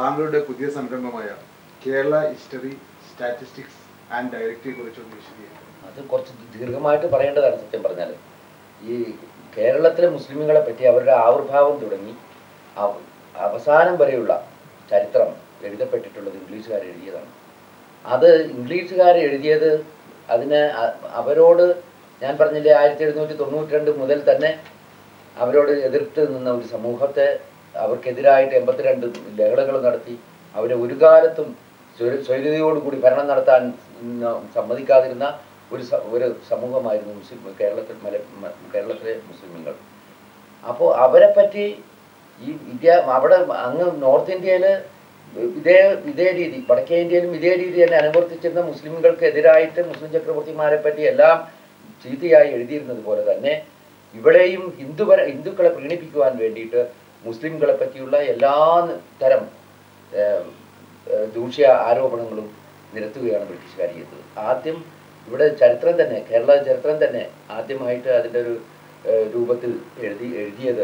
താങ്കളുടെ പുതിയ സംരംഭമായ കേരള ഹിസ്റ്ററി സ്റ്റാറ്റിസ്റ്റിക്സ് ആൻഡ് ഡയറക്ടറിയെ കുറിച്ചൊന്ന് വിശദീകരിക്കും. അത് കുറച്ച് ദീർഘമായിട്ട് പറയേണ്ടതാണ്. സത്യം പറഞ്ഞാൽ ഈ കേരളത്തിലെ മുസ്ലിമുകളെ പറ്റി അവരുടെ ആവിർഭാവം തുടങ്ങി അവസാനം വരെയുള്ള ചരിത്രം എഴുതപ്പെട്ടിട്ടുള്ളത് ഇംഗ്ലീഷുകാർ എഴുതിയതാണ്. അത് ഇംഗ്ലീഷുകാർ എഴുതിയത് അതിന് അവരോട് ഞാൻ പറഞ്ഞില്ലേ 1792 മുതൽ തന്നെ അവരോട് എതിർത്ത് നിന്ന ഒരു സമൂഹത്തെ അവർക്കെതിരായിട്ട് 82 ലഹളകൾ നടത്തി അവരെ ഒരു കാലത്തും സ്വൈര്യതയോടുകൂടി ഭരണം നടത്താൻ സമ്മതിക്കാതിരുന്ന ഒരു സമൂഹമായിരുന്നു കേരളത്തിലെ മുസ്ലിമുകൾ. അപ്പോൾ അവരെ പറ്റി ഈ അവിടെ അങ്ങ് നോർത്ത് ഇന്ത്യയിൽ ഇതേ രീതി, വടക്കേ ഇന്ത്യയിലും ഇതേ രീതി തന്നെ അനുവർത്തിച്ചിരുന്ന മുസ്ലിമുകൾക്ക് എതിരായിട്ട് മുസ്ലിം ചക്രവർത്തിമാരെ പറ്റി എല്ലാം ചീത്തയായി എഴുതിയിരുന്നത് പോലെ തന്നെ ഇവിടെയും ഹിന്ദുക്കളെ പ്രീണിപ്പിക്കുവാൻ വേണ്ടിയിട്ട് മുസ്ലിംകളെ പറ്റിയുള്ള എല്ലാ തരം ദൂഷ്യ ആരോപണങ്ങളും നിരത്തുകയാണ് ബ്രിട്ടീഷുകാർ ചെയ്തത്. ആദ്യം ഇവിടെ ചരിത്രം തന്നെ, കേരള ചരിത്രം തന്നെ ആദ്യമായിട്ട് അതിൻ്റെ ഒരു രൂപത്തിൽ എഴുതിയത്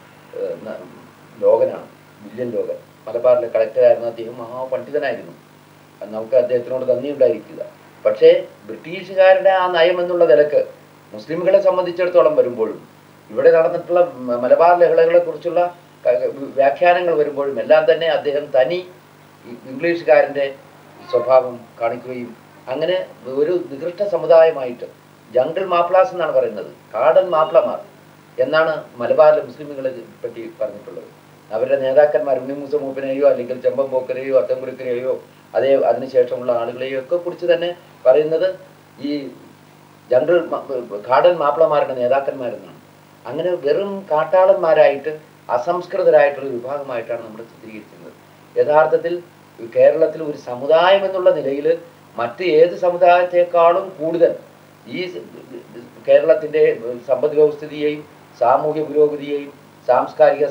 ലോഗനാണ്. വില്യം ലോഗൻ മലബാറിലെ കളക്ടറായിരുന്നു. അദ്ദേഹം മഹാപണ്ഡിതനായിരുന്നു. നമുക്ക് അദ്ദേഹത്തിനോട് നന്ദി ഉണ്ടായിരിക്കുക. പക്ഷേ ബ്രിട്ടീഷുകാരുടെ ആ നയം എന്നുള്ള നിലക്ക് മുസ്ലിംകളെ സംബന്ധിച്ചിടത്തോളം വരുമ്പോഴും ഇവിടെ നടന്നിട്ടുള്ള മലബാർ ലഹളകളെ കുറിച്ചുള്ള വ്യാഖ്യാനങ്ങൾ വരുമ്പോഴും എല്ലാം തന്നെ അദ്ദേഹം തനി ഇംഗ്ലീഷുകാരൻ്റെ സ്വഭാവം കാണിക്കുകയും അങ്ങനെ ഒരു നികൃഷ്ട സമുദായമായിട്ട് ജംഗിൾ മാപ്ലാസ് എന്നാണ് പറയുന്നത്, കാടൻ മാപ്ലമാർ എന്നാണ് മലബാറിലെ മുസ്ലിമുകളെ പറ്റി പറഞ്ഞിട്ടുള്ളത്. അവരുടെ നേതാക്കന്മാർ ഉണ്ണിമൂസ മൂപ്പനെയോ അല്ലെങ്കിൽ ചെമ്പമ്പോക്കരെയോ അത്തംകുരുക്കരെയോ അതിനുശേഷമുള്ള ആളുകളെയോ ഒക്കെ കുറിച്ച് തന്നെ പറയുന്നത് ഈ ജംഗിൾ കാടൻ മാപ്പിളമാരുടെ നേതാക്കന്മാരെന്നാണ്. അങ്ങനെ വെറും കാട്ടാളന്മാരായിട്ട് അസംസ്കൃതരായിട്ടുള്ള വിഭാഗമായിട്ടാണ് നമ്മൾ ചിത്രീകരിക്കുന്നത്. യഥാർത്ഥത്തിൽ കേരളത്തിൽ ഒരു സമുദായം എന്നുള്ള നിലയിൽ മറ്റ് ഏത് സമുദായത്തെക്കാളും കൂടുതൽ ഈ കേരളത്തിൻ്റെ സമ്പദ് വ്യവസ്ഥിതിയെയും സാമൂഹ്യ പുരോഗതിയെയും സാംസ്കാരിക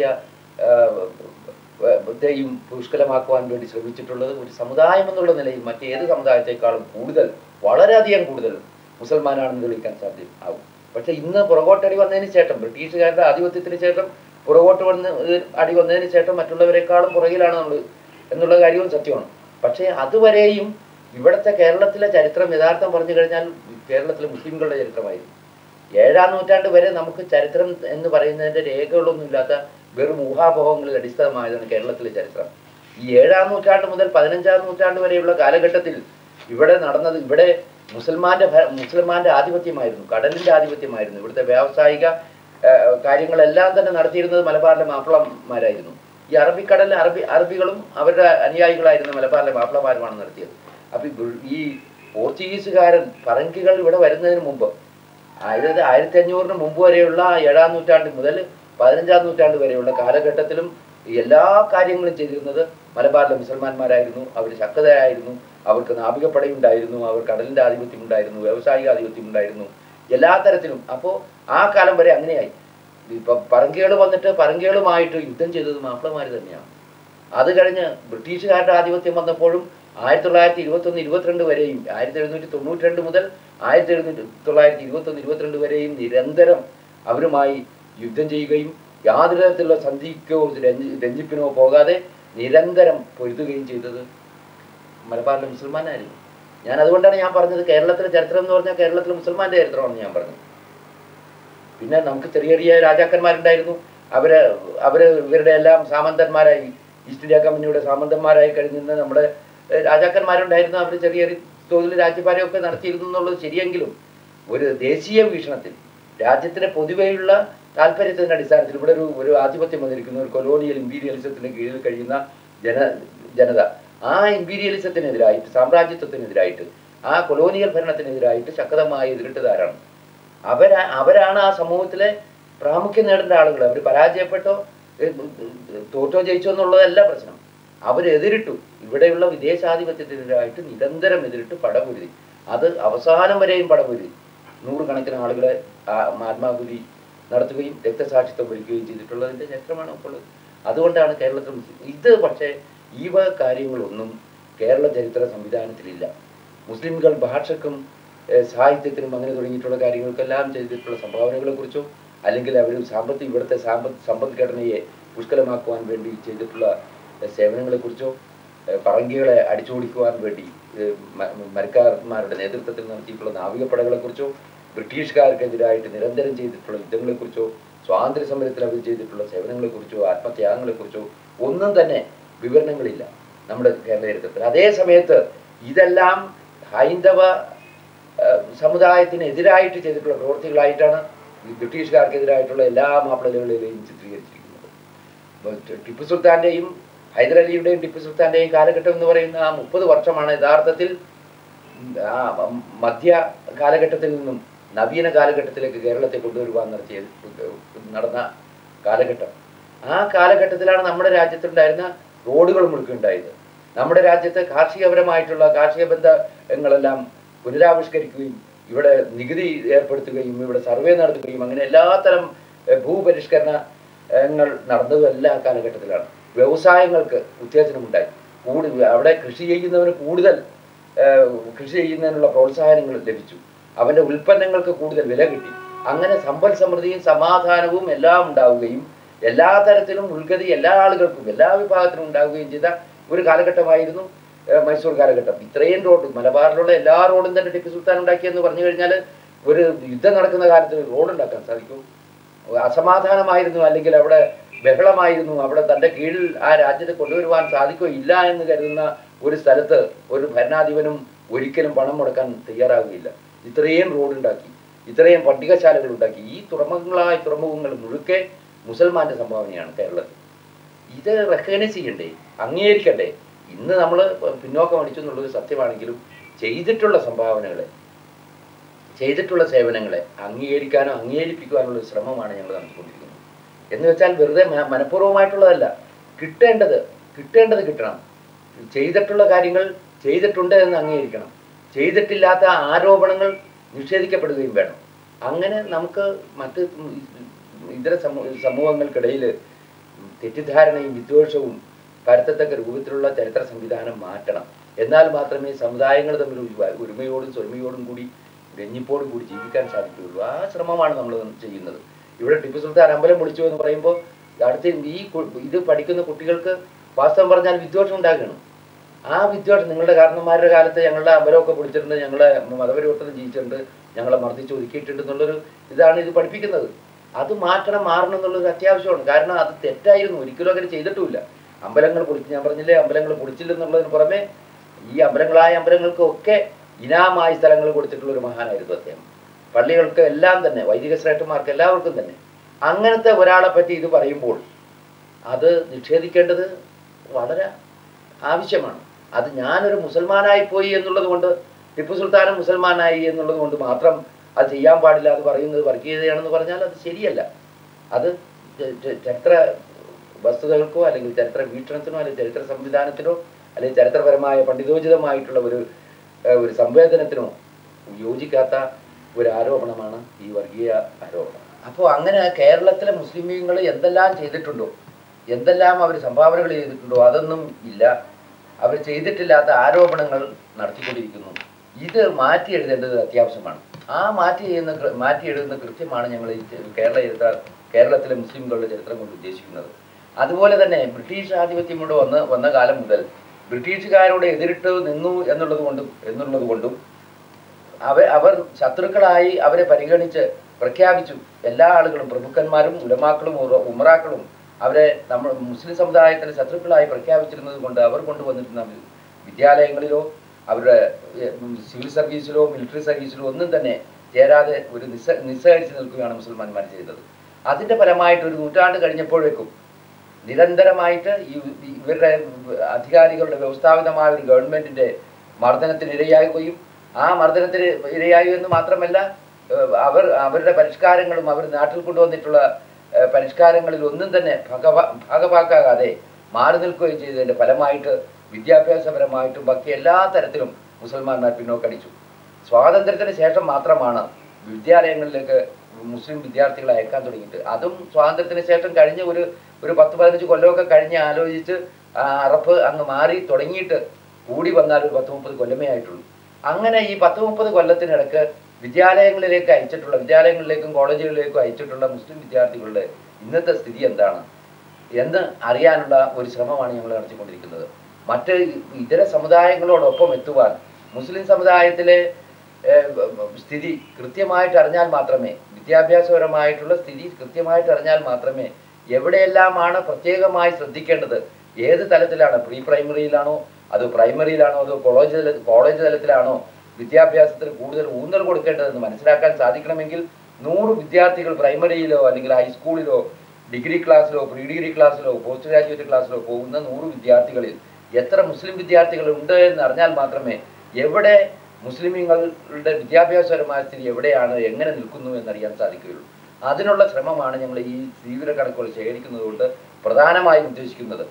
സാഹിത്യത്തെയും പുഷ്കലമാക്കുവാൻ വേണ്ടി ശ്രമിച്ചിട്ടുള്ളത് ഒരു സമുദായം എന്നുള്ള നിലയിൽ മറ്റേത് സമുദായത്തെക്കാളും കൂടുതൽ, വളരെയധികം കൂടുതൽ മുസൽമാനാണെന്ന് തെളിയിക്കാൻ ആവും. പക്ഷെ ഇന്ന് പുറകോട്ടടി വന്നതിന് ശേഷം, ബ്രിട്ടീഷുകാരുടെ ആധിപത്യത്തിന് ശേഷം പുറകോട്ട് അടി വന്നതിന് ശേഷം മറ്റുള്ളവരെക്കാളും പുറകിലാണ് നമ്മൾ എന്നുള്ള കാര്യവും സത്യമാണ്. പക്ഷേ അതുവരെയും ഇവിടുത്തെ കേരളത്തിലെ ചരിത്രം യഥാർത്ഥം പറഞ്ഞു കഴിഞ്ഞാൽ കേരളത്തിലെ മുസ്ലിംകളുടെ ചരിത്രമായിരുന്നു. 7-ാം നൂറ്റാണ്ട് വരെ നമുക്ക് ചരിത്രം എന്ന് പറയുന്നതിൻ്റെ രേഖകളൊന്നും ഇല്ലാത്ത വെറും ഊഹാപോഹങ്ങളിൽ അടിസ്ഥാനമായതാണ് കേരളത്തിലെ ചരിത്രം. ഈ 7-ാം നൂറ്റാണ്ട് മുതൽ 15-ാം നൂറ്റാണ്ട് വരെയുള്ള കാലഘട്ടത്തിൽ ഇവിടെ നടന്നത്, ഇവിടെ മുസൽമാന്റെ ആധിപത്യമായിരുന്നു, കടലിൻ്റെ ആധിപത്യമായിരുന്നു. ഇവിടുത്തെ വ്യാവസായിക കാര്യങ്ങളെല്ലാം തന്നെ നടത്തിയിരുന്നത് മലബാറിലെ മാപ്പിളമാരായിരുന്നു. ഈ അറബിക്കടലിലെ അറബികളും അവരുടെ അനുയായികളായിരുന്ന മലബാറിലെ മാപ്പിളമാരുമാണ് നടത്തിയത്. അപ്പം ഈ പോർച്ചുഗീസുകാരൻ പറങ്കികൾ ഇവിടെ വരുന്നതിന് മുമ്പ്, അതായത് 1500 മുമ്പ് വരെയുള്ള 7-ാം നൂറ്റാണ്ട് മുതൽ 15-ാം നൂറ്റാണ്ട് വരെയുള്ള കാലഘട്ടത്തിലും എല്ലാ കാര്യങ്ങളും ചെയ്തിരുന്നത് മലബാറിലെ മുസൽമാന്മാരായിരുന്നു. അവർ ശക്തരായിരുന്നു, അവർക്ക് നാവികപ്പടയുണ്ടായിരുന്നു, അവർ കടലിൻ്റെ ആധിപത്യം ഉണ്ടായിരുന്നു, വ്യാവസായിക ആധിപത്യം ഉണ്ടായിരുന്നു, എല്ലാ തരത്തിലും. അപ്പോൾ ആ കാലം വരെ അങ്ങനെയായി. ഇപ്പം പറങ്കികൾ വന്നിട്ട് പറങ്കികളുമായിട്ട് യുദ്ധം ചെയ്തത് മാപ്പിളമാർ തന്നെയാണ്. അത് കഴിഞ്ഞ് ബ്രിട്ടീഷുകാരുടെ ആധിപത്യം വന്നപ്പോഴും 1921-22 വരെയും 1792 മുതൽ 1921-22 വരെയും നിരന്തരം അവരുമായി യുദ്ധം ചെയ്യുകയും യാതൊരു തരത്തിലുള്ള സന്ധിക്കോ രഞ്ജിപ്പിനോ പോകാതെ നിരന്തരം പൊരുതുകയും ചെയ്തത് മലബാറിലെ മുസൽമാനായിരുന്നു. അതുകൊണ്ടാണ് ഞാൻ പറഞ്ഞത് കേരളത്തിലെ ചരിത്രം എന്ന് പറഞ്ഞാൽ കേരളത്തിലെ മുസൽമാന്റെ ചരിത്രമാണെന്ന് ഞാൻ പറഞ്ഞത്. പിന്നെ നമുക്ക് ചെറിയ ചെറിയ രാജാക്കന്മാരുണ്ടായിരുന്നു. അവര് ഇവരുടെ എല്ലാം സാമന്തന്മാരായി, ഈസ്റ്റ് ഇന്ത്യ കമ്പനിയുടെ സാമന്തന്മാരായി കഴിഞ്ഞിരുന്ന നമ്മുടെ രാജാക്കന്മാരുണ്ടായിരുന്നു. അവർ ചെറിയ തോതിൽ രാജ്യഭാരമൊക്കെ നടത്തിയിരുന്നു എന്നുള്ളത് ശരിയെങ്കിലും ഒരു ദേശീയ വീക്ഷണത്തിൽ രാജ്യത്തിന്റെ പൊതുവെയുള്ള താല്പര്യത്തിന്റെ അടിസ്ഥാനത്തിൽ ഇവിടെ ഒരു ആധിപത്യം വന്നിരിക്കുന്ന ഒരു കൊളോണിയൽ ഇമ്പീരിയലിസത്തിന് കീഴിൽ കഴിയുന്ന ജനത ആ ഇമ്പീരിയലിസത്തിനെതിരായിട്ട്, സാമ്രാജ്യത്വത്തിനെതിരായിട്ട്, ആ കൊളോണിയൽ ഭരണത്തിനെതിരായിട്ട് ശക്തമായി എതിരിട്ടതാരാണ്? അവരാണ് ആ സമൂഹത്തിലെ പ്രാമുഖ്യം നേടേണ്ട ആളുകൾ. അവർ പരാജയപ്പെട്ടോ തോറ്റോ ജയിച്ചോ എന്നുള്ളതല്ല പ്രശ്നം. അവരെതിരിട്ടു. ഇവിടെയുള്ള വിദേശാധിപത്യത്തിനെതിരായിട്ട് നിരന്തരം എതിരിട്ട് പടപൊരുതി. അത് അവസാനം വരെയും പടപൊരുതി. 100 കണക്കിന് ആളുകളെ ആത്മാഹുതി നടത്തുകയും രക്തസാക്ഷിത്വം വരിക്കുകയും ചെയ്തിട്ടുള്ളതിൻ്റെ ചരിത്രമാണ് ഇപ്പോൾ. അതുകൊണ്ടാണ് കേരളത്തിൽ ഇത്. പക്ഷേ ഈ വക കാര്യങ്ങളൊന്നും കേരള ചരിത്ര സംവിധാനത്തിലില്ല. മുസ്ലിംകൾ ഭാഷക്കും സാഹിത്യത്തിനും അങ്ങനെ തുടങ്ങിയിട്ടുള്ള കാര്യങ്ങൾക്കെല്ലാം ചെയ്തിട്ടുള്ള സംഭാവനകളെക്കുറിച്ചോ അല്ലെങ്കിൽ അവർ ഇവിടുത്തെ സമ്പദ്ഘടനയെ പുഷ്കലമാക്കുവാൻ വേണ്ടി ചെയ്തിട്ടുള്ള സേവനങ്ങളെക്കുറിച്ചോ പറങ്കികളെ അടിച്ചോടിക്കുവാൻ വേണ്ടി മരക്കാരന്മാരുടെ നേതൃത്വത്തിൽ നടത്തിയിട്ടുള്ള നാവികപ്പടകളെക്കുറിച്ചോ ബ്രിട്ടീഷുകാർക്കെതിരായിട്ട് നിരന്തരം ചെയ്തിട്ടുള്ള യുദ്ധങ്ങളെക്കുറിച്ചോ സ്വാതന്ത്ര്യ സമരത്തിൽ അവർ ചെയ്തിട്ടുള്ള സേവനങ്ങളെക്കുറിച്ചോ ആത്മത്യാഗങ്ങളെക്കുറിച്ചോ ഒന്നും തന്നെ വിവരണങ്ങളില്ല നമ്മുടെ കേരള ചരിത്രത്തിൽ. അതേ സമയത്ത് ഇതെല്ലാം ഹൈന്ദവ സമുദായത്തിനെതിരായിട്ട് ചെയ്തിട്ടുള്ള പ്രവൃത്തികളായിട്ടാണ് ബ്രിട്ടീഷുകാർക്കെതിരായിട്ടുള്ള എല്ലാ മാപ്പിളകളെയും ചിത്രീകരിച്ചിരിക്കുന്നത്. ടിപ്പു സുൽത്താൻ്റെയും ഹൈദരലിയുടെയും ടിപ്പു സുൽത്താൻ്റെയും കാലഘട്ടം എന്ന് പറയുന്ന ആ 30 വർഷമാണ് യഥാർത്ഥത്തിൽ മധ്യ കാലഘട്ടത്തിൽ നിന്നും നവീന കാലഘട്ടത്തിലേക്ക് കേരളത്തെ കൊണ്ടുവരുവാൻ നടന്ന കാലഘട്ടം. ആ കാലഘട്ടത്തിലാണ് നമ്മുടെ രാജ്യത്തുണ്ടായിരുന്ന റോഡുകൾ മുഴുക്കുണ്ടായത്. നമ്മുടെ രാജ്യത്ത് കാർഷികപരമായിട്ടുള്ള കാർഷിക ബന്ധങ്ങളെല്ലാം പുനരാവിഷ്കരിക്കുകയും ഇവിടെ നികുതി ഏർപ്പെടുത്തുകയും ഇവിടെ സർവേ നടത്തുകയും അങ്ങനെ എല്ലാത്തരം ഭൂപരിഷ്കരണങ്ങൾ നടന്നതും എല്ലാ കാലഘട്ടത്തിലാണ്. വ്യവസായങ്ങൾക്ക് ഉത്തേജനമുണ്ടായി. അവിടെ കൃഷി ചെയ്യുന്നവന് കൂടുതൽ കൃഷി ചെയ്യുന്നതിനുള്ള പ്രോത്സാഹനങ്ങൾ ലഭിച്ചു. അവൻ്റെ ഉൽപ്പന്നങ്ങൾക്ക് കൂടുതൽ വില കിട്ടി. അങ്ങനെ സമ്പൽ സമൃദ്ധിയും സമാധാനവും എല്ലാം ഉണ്ടാവുകയും എല്ലാ തരത്തിലും ഉൾഗതി എല്ലാ ആളുകൾക്കും എല്ലാ വിഭാഗത്തിനും ഉണ്ടാവുകയും ചെയ്ത ഒരു കാലഘട്ടമായിരുന്നു മൈസൂർ കാലഘട്ടം. ഇത്രയും റോഡ് മലബാറിലുള്ള എല്ലാ റോഡും തന്നെ ടിപ്പു സുൽത്താൻ ഉണ്ടാക്കിയെന്ന് പറഞ്ഞു കഴിഞ്ഞാൽ ഒരു യുദ്ധം നടക്കുന്ന കാലത്ത് റോഡ് ഉണ്ടാക്കാൻ സാധിക്കും? അസമാധാനമായിരുന്നു, അല്ലെങ്കിൽ അവിടെ ബഹളമായിരുന്നു, അവിടെ തൻ്റെ കീഴിൽ ആ രാജ്യത്തെ കൊണ്ടുവരുവാൻ സാധിക്കുകയോ ഇല്ല എന്ന് കരുതുന്ന ഒരു സ്ഥലത്ത് ഒരു ഭരണാധിപനും ഒരിക്കലും പണം മുടക്കാൻ തയ്യാറാവുകയില്ല. ഇത്രയും റോഡുണ്ടാക്കി, ഇത്രയും പട്ടികശാലകൾ ഉണ്ടാക്കി. ഈ തുറമുഖങ്ങൾ മുഴുക്കെ മുസൽമാന്റെ സംഭാവനയാണ് കേരളത്തിൽ. ഇത് റെക്കഗ്നൈസ് ചെയ്യണ്ടേ, അംഗീകരിക്കണ്ടേ? ഇന്ന് നമ്മൾ പിന്നോക്കം അടിച്ചു എന്നുള്ളത് സത്യമാണെങ്കിലും ചെയ്തിട്ടുള്ള സംഭാവനകളെ, ചെയ്തിട്ടുള്ള സേവനങ്ങളെ അംഗീകരിക്കാനോ അംഗീകരിപ്പിക്കുവാനുള്ള ശ്രമമാണ് ഞങ്ങൾ നടത്തിക്കൊണ്ടിരിക്കുന്നത്. എന്ന് വെച്ചാൽ വെറുതെ മനഃപൂർവ്വമായിട്ടുള്ളതല്ല, കിട്ടേണ്ടത് കിട്ടണം. ചെയ്തിട്ടുള്ള കാര്യങ്ങൾ ചെയ്തിട്ടുണ്ട് എന്ന് അംഗീകരിക്കണം. ചെയ്തിട്ടില്ലാത്ത ആരോപണങ്ങൾ നിഷേധിക്കപ്പെടുകയും വേണം. അങ്ങനെ നമുക്ക് മറ്റ് ഇതര സമൂഹങ്ങൾക്കിടയിൽ തെറ്റിദ്ധാരണയും വിദ്വേഷവും പരത്തത്തക്ക രൂപത്തിലുള്ള ചരിത്ര സംവിധാനം മാറ്റണം. എന്നാൽ മാത്രമേ സമുദായങ്ങൾ തമ്മിൽ ഒരുമയോടും സ്വരുമയോടും കൂടി രഞ്ജിപ്പോടും കൂടി ജീവിക്കാൻ സാധിക്കുകയുള്ളൂ. ആ ശ്രമമാണ് നമ്മൾ ചെയ്യുന്നത്. ഇവിടെ ടിപ്പു സുൽത്താൻ അമ്പലം പൊളിച്ചു എന്ന് പറയുമ്പോൾ അടുത്ത് ഇത് പഠിക്കുന്ന കുട്ടികൾക്ക് വാസ്തവം പറഞ്ഞാൽ വിദ്വേഷം ഉണ്ടാകണം. ആ വിദ്വേഷം നിങ്ങളുടെ കാരണന്മാരുടെ കാലത്ത് ഞങ്ങളുടെ അമ്പലമൊക്കെ പൊളിച്ചിട്ടുണ്ട്, ഞങ്ങളെ മതപരിവർത്തനം ചെയ്യിച്ചിട്ടുണ്ട്, ഞങ്ങളെ മർദ്ദിച്ച് ഒതുക്കിയിട്ടുണ്ട് എന്നുള്ളൊരു ഇതാണ് ഇത് പഠിപ്പിക്കുന്നത്. അത് മാറണം എന്നുള്ളൊരു അത്യാവശ്യമാണ്. കാരണം അത് തെറ്റായിരുന്നു, ഒരിക്കലും അങ്ങനെ ചെയ്തിട്ടുമില്ല. അമ്പലങ്ങൾ പൊളിച്ച്, ഞാൻ പറഞ്ഞില്ലേ അമ്പലങ്ങൾ പൊളിച്ചില്ലെന്നുള്ളതിന് പുറമെ ഈ അമ്പലങ്ങൾക്കൊക്കെ ഇനാമായി സ്ഥലങ്ങൾ കൊടുത്തിട്ടുള്ള ഒരു മഹാനായിരുന്നു അദ്ദേഹം. പള്ളികൾക്ക് എല്ലാം തന്നെ, വൈദിക ശ്രേഷ്ഠന്മാർക്ക് എല്ലാവർക്കും തന്നെ. അങ്ങനത്തെ ഒരാളെ പറ്റി ഇത് പറയുമ്പോൾ അത് നിഷേധിക്കേണ്ടത് വളരെ ആവശ്യമാണ്. അത് ഞാനൊരു മുസൽമാനായി പോയി എന്നുള്ളത് കൊണ്ട്, ടിപ്പു സുൽത്താനും മുസൽമാനായി എന്നുള്ളത് കൊണ്ട് മാത്രം അത് ചെയ്യാൻ പാടില്ല, അത് പറയുന്നത് വർഗീയതയാണെന്ന് പറഞ്ഞാൽ അത് ശരിയല്ല. അത് ചരിത്ര വസ്തുതകൾക്കോ അല്ലെങ്കിൽ ചരിത്ര വീക്ഷണത്തിനോ അല്ലെങ്കിൽ ചരിത്ര സംവിധാനത്തിനോ അല്ലെങ്കിൽ ചരിത്രപരമായ പണ്ഡിതോചിതമായിട്ടുള്ള ഒരു സംവേദനത്തിനോ യോജിക്കാത്ത ഒരു ആരോപണമാണ് ഈ വർഗീയ ആരോപണം. അപ്പോൾ അങ്ങനെ കേരളത്തിലെ മുസ്ലിം ലീഗുകൾ എന്തെല്ലാം ചെയ്തിട്ടുണ്ടോ, എന്തെല്ലാം അവർ സംഭാവനകൾ ചെയ്തിട്ടുണ്ടോ അതൊന്നും ഇല്ല. അവർ ചെയ്തിട്ടില്ലാത്ത ആരോപണങ്ങൾ നടത്തിക്കൊണ്ടിരിക്കുന്നു. ഇത് മാറ്റി എഴുതേണ്ടത് അത്യാവശ്യമാണ്. ആ മാറ്റി എഴുതുന്ന കൃത്യമാണ് ഞങ്ങൾ കേരളത്തിലെ മുസ്ലിംകളുടെ ചരിത്രം കൊണ്ട് ഉദ്ദേശിക്കുന്നത്. അതുപോലെ തന്നെ ബ്രിട്ടീഷ് ആധിപത്യം കൊണ്ട് വന്ന കാലം മുതൽ ബ്രിട്ടീഷുകാരോട് എതിരിട്ട് നിന്നു എന്നുള്ളത് കൊണ്ടും അവർ ശത്രുക്കളായി അവരെ പരിഗണിച്ച് പ്രഖ്യാപിച്ചു. എല്ലാ ആളുകളും, പ്രഭുക്കന്മാരും ഉലമാക്കളും ഉമറാക്കളും അവരെ നമ്മൾ മുസ്ലിം സമുദായത്തിന് ശത്രുക്കളായി പ്രഖ്യാപിച്ചിരുന്നത് കൊണ്ട് അവർ കൊണ്ടുവന്നിരുന്ന വിദ്യാലയങ്ങളിലോ അവരുടെ സിവിൽ സർവീസിലോ മിലിറ്ററി സർവീസിലോ ഒന്നും തന്നെ ചേരാതെ ഒരു നിസ്സഹരിച്ച് നിൽക്കുകയാണ് മുസൽമാന്മാർ ചെയ്തത്. അതിൻ്റെ ഫലമായിട്ട് ഒരു നൂറ്റാണ്ട് കഴിഞ്ഞപ്പോഴേക്കും നിരന്തരമായിട്ട് ഇവരുടെ അധികാരികളുടെ വ്യവസ്ഥാപിതമായ ഒരു ഗവൺമെൻറ്റിൻ്റെ മർദ്ദനത്തിന് ഇരയാകുകയും ആ മർദ്ദനത്തിന് ഇരയായി എന്ന് മാത്രമല്ല അവരുടെ പരിഷ്കാരങ്ങളും അവർ നാട്ടിൽ കൊണ്ടുവന്നിട്ടുള്ള പരിഷ്കാരങ്ങളിൽ ഒന്നും തന്നെ ഭാഗഭാക്കാകാതെ മാറി നിൽക്കുകയും ചെയ്തതിൻ്റെ ഫലമായിട്ട് വിദ്യാഭ്യാസപരമായിട്ടും ബാക്കി എല്ലാ തരത്തിലും മുസൽമാന്മാർ പിന്നോക്കടിച്ചു. സ്വാതന്ത്ര്യത്തിന് ശേഷം മാത്രമാണ് വിദ്യാലയങ്ങളിലേക്ക് മുസ്ലിം വിദ്യാർത്ഥികളെ അയക്കാൻ തുടങ്ങിയിട്ട്. അതും സ്വാതന്ത്ര്യത്തിന് ശേഷം കഴിഞ്ഞ ഒരു 10-15 കൊല്ലമൊക്കെ കഴിഞ്ഞ് ആലോചിച്ച് അറപ്പ് അങ്ങ് മാറി തുടങ്ങിയിട്ട് കൂടി വന്നാൽ ഒരു 10-30 കൊല്ലമേ ആയിട്ടുള്ളൂ. അങ്ങനെ ഈ 10-30 കൊല്ലത്തിനിടക്ക് വിദ്യാലയങ്ങളിലേക്കും കോളേജുകളിലേക്കും അയച്ചിട്ടുള്ള മുസ്ലിം വിദ്യാർത്ഥികളുടെ ഇന്നത്തെ സ്ഥിതി എന്താണ്? എന്ന് അറിയാനുള്ള ഒരു ശ്രമമാണ് ഞങ്ങൾ നടത്തിക്കൊണ്ടിരിക്കുന്നത്. മറ്റ് ഇതര സമുദായങ്ങളോടൊപ്പം എത്തുവാൻ മുസ്ലിം സമുദായത്തിലെ സ്ഥിതി കൃത്യമായിട്ട് അറിഞ്ഞാൽ മാത്രമേ, വിദ്യാഭ്യാസപരമായിട്ടുള്ള സ്ഥിതി കൃത്യമായിട്ട് അറിഞ്ഞാൽ മാത്രമേ എവിടെയെല്ലാമാണ് പ്രത്യേകമായി ശ്രദ്ധിക്കേണ്ടത്, ഏത് തലത്തിലാണ്, പ്രീ പ്രൈമറിയിലാണോ അതോ പ്രൈമറിയിലാണോ അതോ കോളേജ് തലത്തിലാണോ വിദ്യാഭ്യാസത്തിന് കൂടുതൽ ഊന്നൽ കൊടുക്കേണ്ടതെന്ന് മനസ്സിലാക്കാൻ സാധിക്കണമെങ്കിൽ 100 വിദ്യാർത്ഥികൾ പ്രൈമറിയിലോ അല്ലെങ്കിൽ ഹൈസ്കൂളിലോ ഡിഗ്രി ക്ലാസ്സിലോ പ്രീ ഡിഗ്രി ക്ലാസ്സിലോ പോസ്റ്റ് ഗ്രാജുവേറ്റ് ക്ലാസ്സിലോ പോകുന്ന 100 വിദ്യാർത്ഥികളിൽ എത്ര മുസ്ലിം വിദ്യാർത്ഥികൾ ഉണ്ട് എന്ന് അറിഞ്ഞാൽ മാത്രമേ എവിടെ മുസ്ലിമീങ്ങളുടെ വിദ്യാഭ്യാസപരമായ സ്ഥിതി എവിടെയാണ്, എങ്ങനെ നിൽക്കുന്നു എന്നറിയാൻ സാധിക്കുകയുള്ളൂ. അതിനുള്ള ശ്രമമാണ് ഞങ്ങൾ ഈ സ്ഥിതിവിവര കണക്കുകൾ ശേഖരിക്കുന്നത് കൊണ്ട് പ്രധാനമായും ഉദ്ദേശിക്കുന്നത്.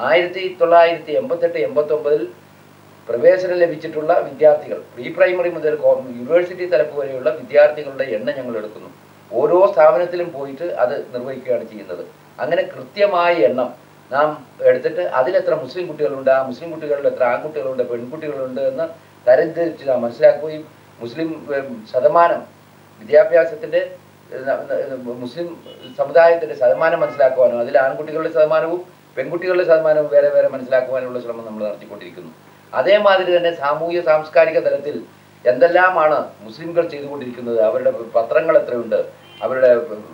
1988-89 പ്രവേശനം ലഭിച്ചിട്ടുള്ള വിദ്യാർത്ഥികൾ, പ്രീ പ്രൈമറി മുതൽ യൂണിവേഴ്സിറ്റി തലപ്പ് വരെയുള്ള വിദ്യാർത്ഥികളുടെ എണ്ണം ഞങ്ങൾ എടുക്കുന്നു. ഓരോ സ്ഥാപനത്തിലും പോയിട്ട് അത് നിർവഹിക്കുകയാണ് ചെയ്യുന്നത്. അങ്ങനെ കൃത്യമായ എണ്ണം നാം എടുത്തിട്ട് അതിലെത്ര മുസ്ലിം കുട്ടികളുണ്ട്, ആ മുസ്ലിം കുട്ടികളിൽ എത്ര ആൺകുട്ടികളുണ്ട് പെൺകുട്ടികളുണ്ട് എന്ന് തരംതിരിച്ച് നാം മനസ്സിലാക്കുകയും മുസ്ലിം ശതമാനം വിദ്യാഭ്യാസത്തിൻ്റെ മുസ്ലിം സമുദായത്തിൻ്റെ ശതമാനം മനസ്സിലാക്കുവാനും അതിൽ ആൺകുട്ടികളുടെ ശതമാനവും പെൺകുട്ടികളുടെ ശതമാനവും വേറെ വേറെ മനസ്സിലാക്കുവാനുള്ള ശ്രമം നമ്മൾ നടത്തിക്കൊണ്ടിരിക്കുന്നു. അതേമാതിരി തന്നെ സാമൂഹ്യ സാംസ്കാരിക തലത്തിൽ എന്തെല്ലാമാണ് മുസ്ലിംകൾ ചെയ്തുകൊണ്ടിരിക്കുന്നത്, അവരുടെ പത്രങ്ങൾ എത്രയുണ്ട്, അവരുടെ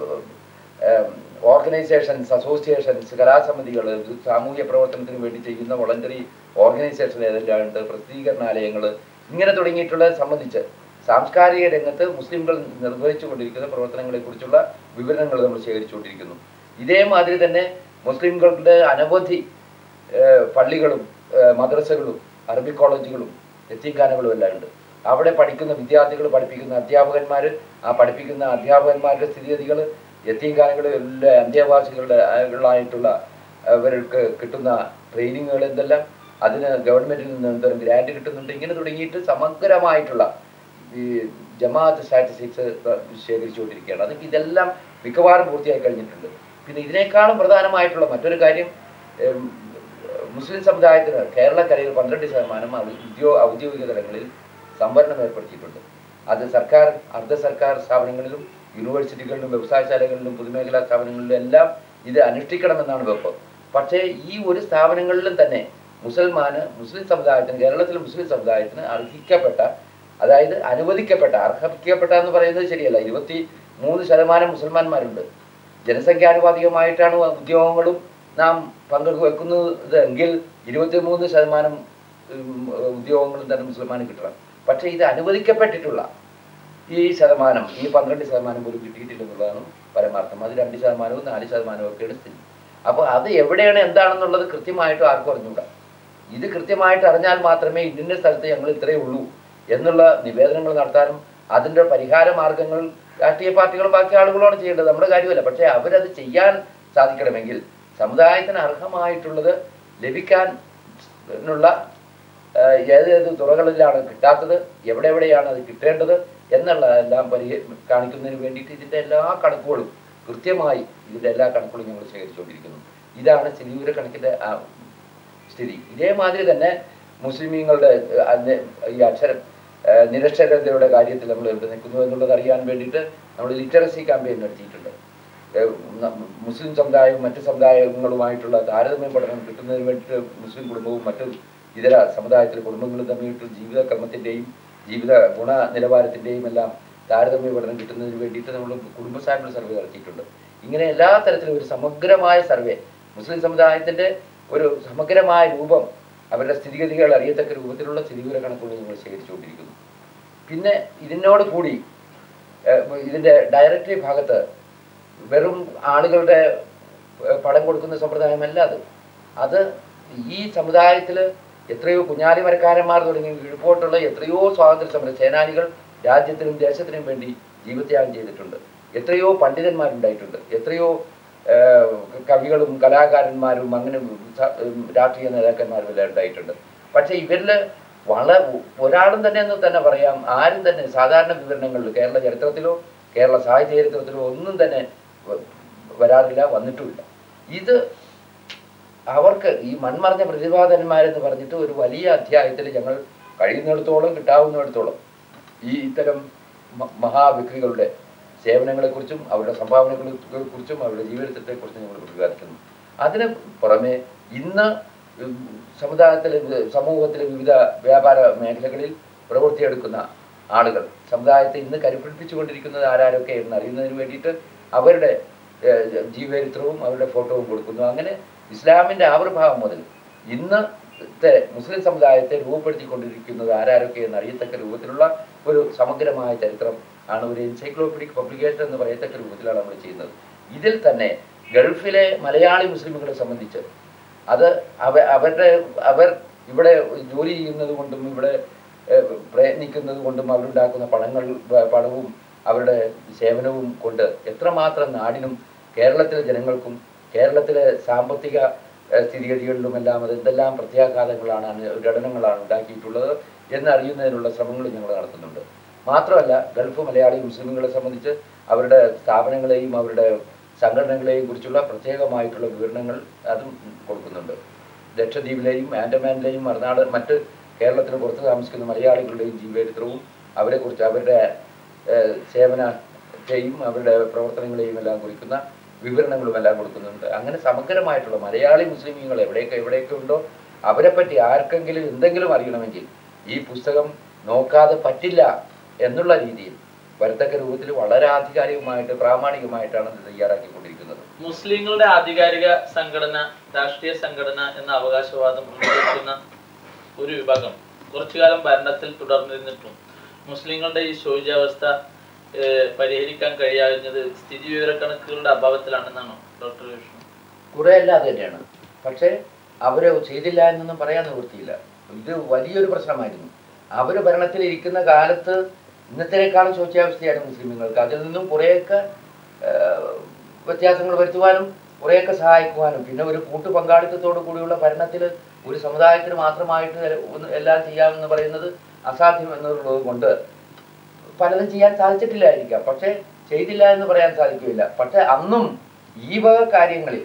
ഓർഗനൈസേഷൻസ്, അസോസിയേഷൻസ്, കലാസമിതികൾ, സാമൂഹ്യ പ്രവർത്തനത്തിന് വേണ്ടി ചെയ്യുന്ന വോളണ്ടറി ഓർഗനൈസേഷൻ ഏതെല്ലാം ഉണ്ട്, പ്രസിദ്ധീകരണാലയങ്ങൾ, ഇങ്ങനെ തുടങ്ങിയിട്ടുള്ളത് സംബന്ധിച്ച് സാംസ്കാരിക രംഗത്ത് മുസ്ലിംകൾ നിർവഹിച്ചു കൊണ്ടിരിക്കുന്ന പ്രവർത്തനങ്ങളെക്കുറിച്ചുള്ള വിവരണങ്ങൾ നമ്മൾ ശേഖരിച്ചുകൊണ്ടിരിക്കുന്നു. ഇതേമാതിരി തന്നെ മുസ്ലിംകളുടെ അനവധി പള്ളികളും മദ്രസകളും അറബിക് കോളേജുകളും യത്തീംഖാനകളും എല്ലാം ഉണ്ട്. അവിടെ പഠിക്കുന്ന വിദ്യാർത്ഥികൾ, പഠിപ്പിക്കുന്ന അധ്യാപകന്മാർ, ആ പഠിപ്പിക്കുന്ന അധ്യാപകന്മാരുടെ സ്ഥിതിഗതികൾ, യത്തീംഖാനകളിലെ എല്ലാ അന്തേവാസികളുടെ അവർക്ക് കിട്ടുന്ന ട്രെയിനിങ്ങുകൾ എന്തെല്ലാം, അതിന് ഗവൺമെൻറ്റിൽ നിന്ന് എന്തോരം ഗ്രാൻഡ് കിട്ടുന്നുണ്ട്, ഇങ്ങനെ തുടങ്ങിയിട്ട് സമഗ്രമായിട്ടുള്ള ഈ ജമാഅത്ത് സ്റ്റാറ്റിസ്റ്റിക്സ് ശേഖരിച്ചുകൊണ്ടിരിക്കുകയാണ്. അത് ഇതെല്ലാം മിക്കവാറും പൂർത്തിയായി കഴിഞ്ഞിട്ടുണ്ട്. പിന്നെ ഇതിനേക്കാളും പ്രധാനമായിട്ടുള്ള മറ്റൊരു കാര്യം, മുസ്ലിം സമുദായത്തിന് കേരളക്കരയിൽ 12% ഔദ്യോഗിക തലങ്ങളിൽ സംവരണം ഏർപ്പെടുത്തിയിട്ടുണ്ട്. അത് സർക്കാർ, അർദ്ധ സർക്കാർ സ്ഥാപനങ്ങളിലും യൂണിവേഴ്സിറ്റികളിലും വ്യവസായശാലകളിലും പൊതുമേഖലാ സ്ഥാപനങ്ങളിലും എല്ലാം ഇത് അനുഷ്ഠിക്കണമെന്നാണ് വെപ്പ്. പക്ഷേ ഈ ഒരു സ്ഥാപനങ്ങളിലും തന്നെ മുസ്ലിം സമുദായത്തിന്, കേരളത്തിലെ മുസ്ലിം സമുദായത്തിന് അർഹിക്കപ്പെട്ട, അതായത് അനുവദിക്കപ്പെട്ട, അർഹിക്കപ്പെട്ട എന്ന് പറയുന്നത് ശരിയല്ല, 23% മുസൽമാന്മാരുണ്ട്. ജനസംഖ്യാനുപാതികമായിട്ടാണ് ഉദ്യോഗങ്ങളും നാം പങ്കുവെക്കുന്നത് എങ്കിൽ 23% ഉദ്യോഗങ്ങളും തന്നെ മുസൽമാന് കിട്ടണം. പക്ഷേ ഇത് അനുവദിക്കപ്പെട്ടിട്ടുള്ള ഈ ശതമാനം, ഈ 12% പോലും കിട്ടിയിട്ടില്ലെന്നുള്ളതാണ് പരമാർത്ഥം. അത് 2%, 4% ഒക്കെയാണ് സ്ഥിതി. അപ്പോൾ അത് എവിടെയാണ് എന്താണെന്നുള്ളത് കൃത്യമായിട്ട് ആർക്കും അറിഞ്ഞൂടാ. ഇത് കൃത്യമായിട്ട് അറിഞ്ഞാൽ മാത്രമേ ഇന്ന സ്ഥലത്ത് ഞങ്ങൾ ഇത്രയേ ഉള്ളൂ എന്നുള്ള നിവേദനങ്ങൾ നടത്താനും അതിൻ്റെ പരിഹാര മാർഗങ്ങൾ രാഷ്ട്രീയ പാർട്ടികളും ബാക്കി ആളുകളാണ് ചെയ്യേണ്ടത്, നമ്മുടെ കാര്യമല്ല. പക്ഷേ അവരത് ചെയ്യാൻ സാധിക്കണമെങ്കിൽ സമുദായത്തിന് അർഹമായിട്ടുള്ളത് ലഭിക്കാനുള്ള ഏതേത് തുറകളിലാണ് കിട്ടാത്തത്, എവിടെയാണ് അത് കിട്ടേണ്ടത് എന്നുള്ളതെല്ലാം കാണിക്കുന്നതിന് വേണ്ടിയിട്ട് ഇതിൻ്റെ എല്ലാ കണക്കുകളും കൃത്യമായി എല്ലാ കണക്കുകളും ഞങ്ങൾ ശേഖരിച്ചുകൊണ്ടിരിക്കുന്നു. ഇതാണ് സ്ഥിതിവിവര കണക്കിൻ്റെ സ്ഥിതി. ഇതേമാതിരി തന്നെ മുസ്ലിമീങ്ങളുടെ ഈ നിരക്ഷരതയുടെ കാര്യത്തിൽ നമ്മൾ എവിടെ നിൽക്കുന്നു എന്നുള്ളത് അറിയാൻ വേണ്ടിയിട്ട് നമ്മൾ ലിറ്ററസി ക്യാമ്പയിൻ നടത്തിയിട്ടുണ്ട്. മുസ്ലിം സമുദായവും മറ്റ് സമുദായങ്ങളുമായിട്ടുള്ള താരതമ്യ പഠനം കിട്ടുന്നതിന് വേണ്ടിയിട്ട് മുസ്ലിം കുടുംബവും മറ്റു ഇതര സമുദായത്തിലെ കുടുംബങ്ങളും തമ്മിലുള്ള ജീവിത ക്രമത്തിൻ്റെയും ജീവിത ഗുണനിലവാരത്തിൻ്റെയും എല്ലാം താരതമ്യ പഠനം കിട്ടുന്നതിന് വേണ്ടിയിട്ട് നമ്മൾ കുടുംബ സാമ്പിൾ സർവേ നടത്തിയിട്ടുണ്ട്. ഇങ്ങനെ എല്ലാ തരത്തിലും ഒരു സമഗ്രമായ സർവേ, മുസ്ലിം സമുദായത്തിൻ്റെ ഒരു സമഗ്രമായ രൂപം, അവരുടെ സ്ഥിതിഗതികൾ അറിയത്തക്ക രൂപത്തിലുള്ള സ്ഥിതിവിവര കണക്കുകൾ നമ്മൾ ശേഖരിച്ചുകൊണ്ടിരിക്കുന്നു. പിന്നെ ഇതിനോട് കൂടി ഇതിൻ്റെ ഡയറക്ടറി ഭാഗത്ത് വെറും ആളുകളുടെ പണം കൊടുക്കുന്ന സമ്പ്രദായമല്ല അത് ഈ സമുദായത്തിൽ എത്രയോ കുഞ്ഞാലി മരക്കാരന്മാർ തുടങ്ങി കീഴ്പോട്ടുള്ള എത്രയോ സ്വാതന്ത്ര്യ സമര സേനാനികൾ രാജ്യത്തിനും ദേശത്തിനും വേണ്ടി ജീവത്യാഗം ചെയ്തിട്ടുണ്ട്. എത്രയോ പണ്ഡിതന്മാരുണ്ടായിട്ടുണ്ട്, എത്രയോ കവികളും കലാകാരന്മാരും അങ്ങനെ രാഷ്ട്രീയ നേതാക്കന്മാരും എല്ലാം ഉണ്ടായിട്ടുണ്ട്. പക്ഷെ ഇവരിൽ ഒരാളും തന്നെ എന്ന് തന്നെ പറയാം, ആരും തന്നെ സാധാരണ വിവരണങ്ങളിൽ കേരള ചരിത്രത്തിലോ കേരള സാഹിത്യ ചരിത്രത്തിലോ ഒന്നും തന്നെ വരാറില്ല, വന്നിട്ടുമില്ല. ഇത് അവർക്ക് ഈ മൺമറഞ്ഞ പ്രതിപാദനന്മാരെന്ന് പറഞ്ഞിട്ട് ഒരു വലിയ അധ്യായത്തിൽ ഞങ്ങൾ കഴിയുന്നിടത്തോളം കിട്ടാവുന്നിടത്തോളം ഈ ഇത്തരം മഹാവ്യക്തികളുടെ സേവനങ്ങളെക്കുറിച്ചും അവരുടെ സംഭാവനകളെക്കുറിച്ചും അവരുടെ ജീവിതത്തെക്കുറിച്ചും ഞങ്ങൾ പ്രതിപാദിക്കുന്നു. അതിന് പുറമെ ഇന്ന് സമൂഹത്തിലെ വിവിധ വ്യാപാര മേഖലകളിൽ പ്രവൃത്തിയെടുക്കുന്ന ആളുകൾ സമുദായത്തെ ഇന്ന് കരുപിടിപ്പിച്ചുകൊണ്ടിരിക്കുന്നത് ആരാരൊക്കെ എന്ന് അറിയുന്നതിന് വേണ്ടിയിട്ട് അവരുടെ ജീവചരിത്രവും അവരുടെ ഫോട്ടോവും കൊടുക്കുന്നു. അങ്ങനെ ഇസ്ലാമിൻ്റെ ആവിർഭാവം മുതൽ ഇന്നത്തെ മുസ്ലിം സമുദായത്തെ രൂപപ്പെടുത്തിക്കൊണ്ടിരിക്കുന്നത് ആരാരൊക്കെ എന്ന് അറിയത്തക്ക രൂപത്തിലുള്ള ഒരു സമഗ്രമായ ചരിത്രം ആണ് ഒരു എൻസൈക്ലോപീഡിക് പബ്ലിക്കേഷൻ എന്ന് പറയത്തക്ക രൂപത്തിലാണ് നമ്മൾ ചെയ്യുന്നത്. ഇതിൽ തന്നെ ഗൾഫിലെ മലയാളി മുസ്ലിമുകളെ സംബന്ധിച്ച് അത് അവർ ഇവിടെ ജോലി ചെയ്യുന്നത് കൊണ്ടും ഇവിടെ പ്രയത്നിക്കുന്നത് കൊണ്ടും അവരുണ്ടാക്കുന്ന പണവും അവരുടെ സേവനവും കൊണ്ട് എത്രമാത്രം നാടിനും കേരളത്തിലെ ജനങ്ങൾക്കും കേരളത്തിലെ സാമ്പത്തിക സ്ഥിതിഗതികളിലുമെല്ലാം അത് എന്തെല്ലാം പ്രത്യാഘാതങ്ങളാണ് ഘടനകളാണ് ഉണ്ടാക്കിയിട്ടുള്ളത് എന്നറിയുന്നതിനുള്ള ശ്രമങ്ങൾ ഞങ്ങൾ നടത്തുന്നുണ്ട്. മാത്രമല്ല ഗൾഫ് മലയാളി മുസ്ലിമുകളെ സംബന്ധിച്ച് അവരുടെ സ്ഥാപനങ്ങളെയും അവരുടെ സംഘടനകളെയും കുറിച്ചുള്ള പ്രത്യേകമായിട്ടുള്ള വിവരണങ്ങൾ അതും കൊടുക്കുന്നുണ്ട്. ലക്ഷദ്വീപിലെയും ആൻഡമാനിലെയും മറ്റ് കേരളത്തിന് പുറത്ത് താമസിക്കുന്ന മലയാളികളുടെയും ജീവചരിത്രവും അവരെക്കുറിച്ച് അവരുടെ സേവനത്തെയും അവരുടെ പ്രവർത്തനങ്ങളെയും എല്ലാം കുറിക്കുന്ന വിവരണങ്ങളും എല്ലാം കൊടുക്കുന്നുണ്ട്. അങ്ങനെ സമഗ്രമായിട്ടുള്ള മലയാളി മുസ്ലിമീങ്ങൾ എവിടെയൊക്കെ ഉണ്ടോ അവരെപ്പറ്റി ആർക്കെങ്കിലും എന്തെങ്കിലും അറിയണമെങ്കിൽ ഈ പുസ്തകം നോക്കാതെ പറ്റില്ല എന്നുള്ള രീതിയിൽ വരത്തക്ക രൂപത്തിൽ വളരെ ആധികാരികമായിട്ട് പ്രാമാണികമായിട്ടാണ് ഇത് തയ്യാറാക്കിക്കൊണ്ടിരിക്കുന്നത്. മുസ്ലിങ്ങളുടെ ആധികാരിക സംഘടന, രാഷ്ട്രീയ സംഘടന എന്ന അവകാശവാദം മുന്നെടുക്കുന്ന ഒരു വിഭാഗം കുറച്ചുകാലം ഭരണത്തിൽ തുടർന്നിരുന്നിട്ടും മുസ്ലിങ്ങളുടെ ഈ ശോചാവസ്ഥ പരിഹരിക്കാൻ കഴിയാവുന്നത് സ്ഥിതിവിവരക്കണക്കുകളുടെ അഭാവത്തിലാണെന്നാണോ ഡോക്ടർ വിഷ്ണു? കുറെയല്ല അത് തന്നെയാണ്. പക്ഷേ അവര് ചെയ്തില്ല എന്നൊന്നും പറയാൻ നിവൃത്തിയില്ല. ഇത് വലിയൊരു പ്രശ്നമായിരുന്നു. അവര് ഭരണത്തിൽ ഇരിക്കുന്ന കാലത്ത് ഇന്നത്തേക്കാളും ശോച്യാവസ്ഥയാണ് മുസ്ലിമുകൾക്ക്. അതിൽ നിന്നും കുറേയൊക്കെ വ്യത്യാസങ്ങൾ വരുത്തുവാനും കുറേയൊക്കെ സഹായിക്കുവാനും പിന്നെ ഒരു കൂട്ടു പങ്കാളിത്തത്തോടു കൂടിയുള്ള ഭരണത്തിൽ ഒരു സമുദായത്തിന് മാത്രമായിട്ട് എല്ലാം ചെയ്യാമെന്ന് പറയുന്നത് അസാധ്യം എന്നുള്ളത് കൊണ്ട് പലതും ചെയ്യാൻ സാധിച്ചിട്ടില്ലായിരിക്കാം. പക്ഷെ ചെയ്തില്ല എന്ന് പറയാൻ സാധിക്കില്ല. പക്ഷെ അന്നും ഈ വക കാര്യങ്ങളിൽ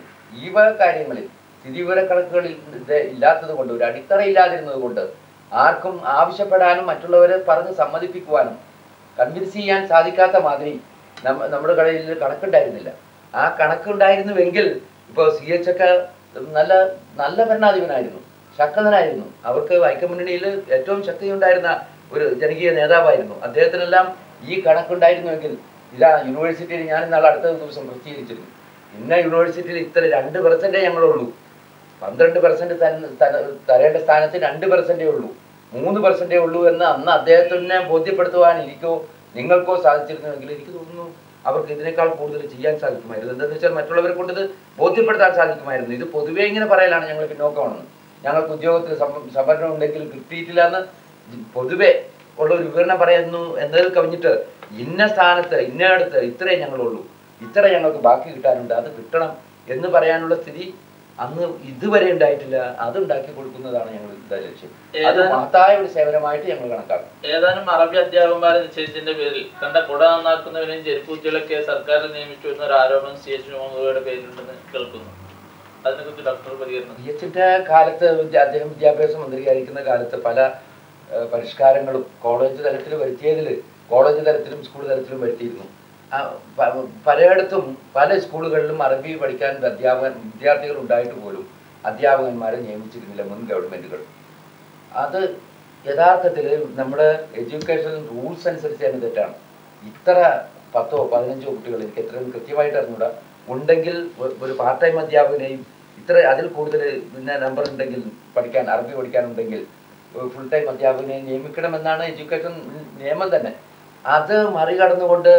സ്ഥിതിവിവരക്കണക്കുകളിൽ ഇല്ലാത്തത് കൊണ്ട് ഒരു അടിത്തറയില്ലാതിരുന്നത് കൊണ്ട് ആർക്കും ആവശ്യപ്പെടാനും മറ്റുള്ളവരെ പറഞ്ഞ് സമ്മതിപ്പിക്കുവാനും കൺവിൻസ് ചെയ്യാൻ സാധിക്കാത്ത മാതിരി നമ്മുടെ കടയിൽ കണക്കുണ്ടായിരുന്നില്ല. ആ കണക്കുണ്ടായിരുന്നുവെങ്കിൽ ഇപ്പോൾ CH ഒക്കെ നല്ല ഭരണാധിപനായിരുന്നു, ശക്തനായിരുന്നു. അവർക്ക് ഐക്യമുന്നണിയിൽ ഏറ്റവും ശക്തിയുണ്ടായിരുന്ന ഒരു ജനകീയ നേതാവായിരുന്നു. അദ്ദേഹത്തിനെല്ലാം ഈ കണക്കുണ്ടായിരുന്നുവെങ്കിൽ ഇതാ യൂണിവേഴ്സിറ്റിയിൽ ഞാൻ ഇന്നാൾ അടുത്ത ദിവസം പ്രസിദ്ധീകരിച്ചിരുന്നു. ഇന്ന യൂണിവേഴ്സിറ്റിയിൽ ഇത്ര 2% ഞങ്ങളുള്ളൂ, 12% തരേണ്ട സ്ഥാനത്ത് 2% ഉള്ളൂ, 3% ഉള്ളൂ എന്ന് അന്ന് അദ്ദേഹത്തിനെ ബോധ്യപ്പെടുത്തുവാൻ നിങ്ങൾക്കോ സാധിച്ചിരുന്നുവെങ്കിൽ എനിക്ക് തോന്നുന്നു അവർക്ക് ഇതിനേക്കാൾ കൂടുതൽ ചെയ്യാൻ സാധിക്കുമായിരുന്നു. എന്താണെന്ന് വെച്ചാൽ മറ്റുള്ളവരെ കൊണ്ട് ഇത് ബോധ്യപ്പെടുത്താൻ സാധിക്കുമായിരുന്നു. ഇത് പൊതുവേ ഇങ്ങനെ പറയലാണ് ഞങ്ങൾ പിന്നോക്കമാണെന്ന്, ഞങ്ങൾക്ക് ഉദ്യോഗത്തിൽ സംവരണം ഉണ്ടെങ്കിൽ കിട്ടിയിട്ടില്ല എന്ന് പൊതുവെ ഉള്ള ഒരു വിവരണം പറയുന്നു എന്നതിൽ കവിഞ്ഞിട്ട് ഇന്ന സ്ഥാനത്ത് ഇന്നയിടത്ത് ഇത്രേ ഞങ്ങളുള്ളൂ, ഇത്ര ഞങ്ങൾക്ക് ബാക്കി കിട്ടാനുണ്ട്, അത് കിട്ടണം എന്ന് പറയാനുള്ള സ്ഥിതി അന്ന് ഇതുവരെ ഉണ്ടായിട്ടില്ല. അത് ഉണ്ടാക്കി കൊടുക്കുന്നതാണ് ഞങ്ങൾ ലക്ഷ്യം. അത് മഹത്തായ ഒരു സേവനമായിട്ട് ഞങ്ങൾ കണക്കാക്കും. ഏതാനും അറബി അധ്യാപകന്മാരെ നിശ്ചയിച്ചതിന്റെ പേരിൽ കണ്ട കുട നന്നാക്കുന്നവരെയും ചെരുപ്പൂത്തികളൊക്കെ സർക്കാരിൽ നിയമിച്ചു വരുന്ന ഒരു ആരോപണം CH മുഹമ്മദയുടെ പേരിലുണ്ടെന്ന് കേൾക്കുന്നു. അതിനെക്കുറിച്ച് ഡോക്ടർ പ്രതികരണം. CHന്റെ കാലത്ത് അദ്ദേഹം വിദ്യാഭ്യാസ മന്ത്രിയായിരിക്കുന്ന കാലത്ത് പല പരിഷ്കാരങ്ങളും കോളേജ് തലത്തിൽ വരുത്തിയതിൽ കോളേജ് തലത്തിലും സ്കൂൾ തലത്തിലും വരുത്തിയിരുന്നു. പലയിടത്തും പല സ്കൂളുകളിലും അറബി പഠിക്കാൻ വിദ്യാർത്ഥികൾ ഉണ്ടായിട്ട് പോലും അധ്യാപകന്മാരെ നിയമിച്ചിരുന്നില്ല മുൻ ഗവൺമെന്റുകൾ. അത് യഥാർത്ഥത്തിൽ നമ്മുടെ എഡ്യൂക്കേഷൻ റൂൾസ് അനുസരിച്ച് തന്നെ തെറ്റാണ്. ഇത്ര 10 or 15 കുട്ടികൾ എനിക്ക് എത്രയും കൃത്യമായിട്ട് അറിഞ്ഞൂടാ ഉണ്ടെങ്കിൽ ഒരു പാർട്ട് ടൈം അധ്യാപകനെയും അതിൽ കൂടുതൽ പിന്നെ നമ്പർ ഉണ്ടെങ്കിൽ അറബി പഠിക്കാനുണ്ടെങ്കിൽ ഫുൾ ടൈം അധ്യാപകനെ നിയമിക്കണമെന്നാണ് എഡ്യൂക്കേഷൻ നിയമം തന്നെ. അത് മറികടന്നുകൊണ്ട്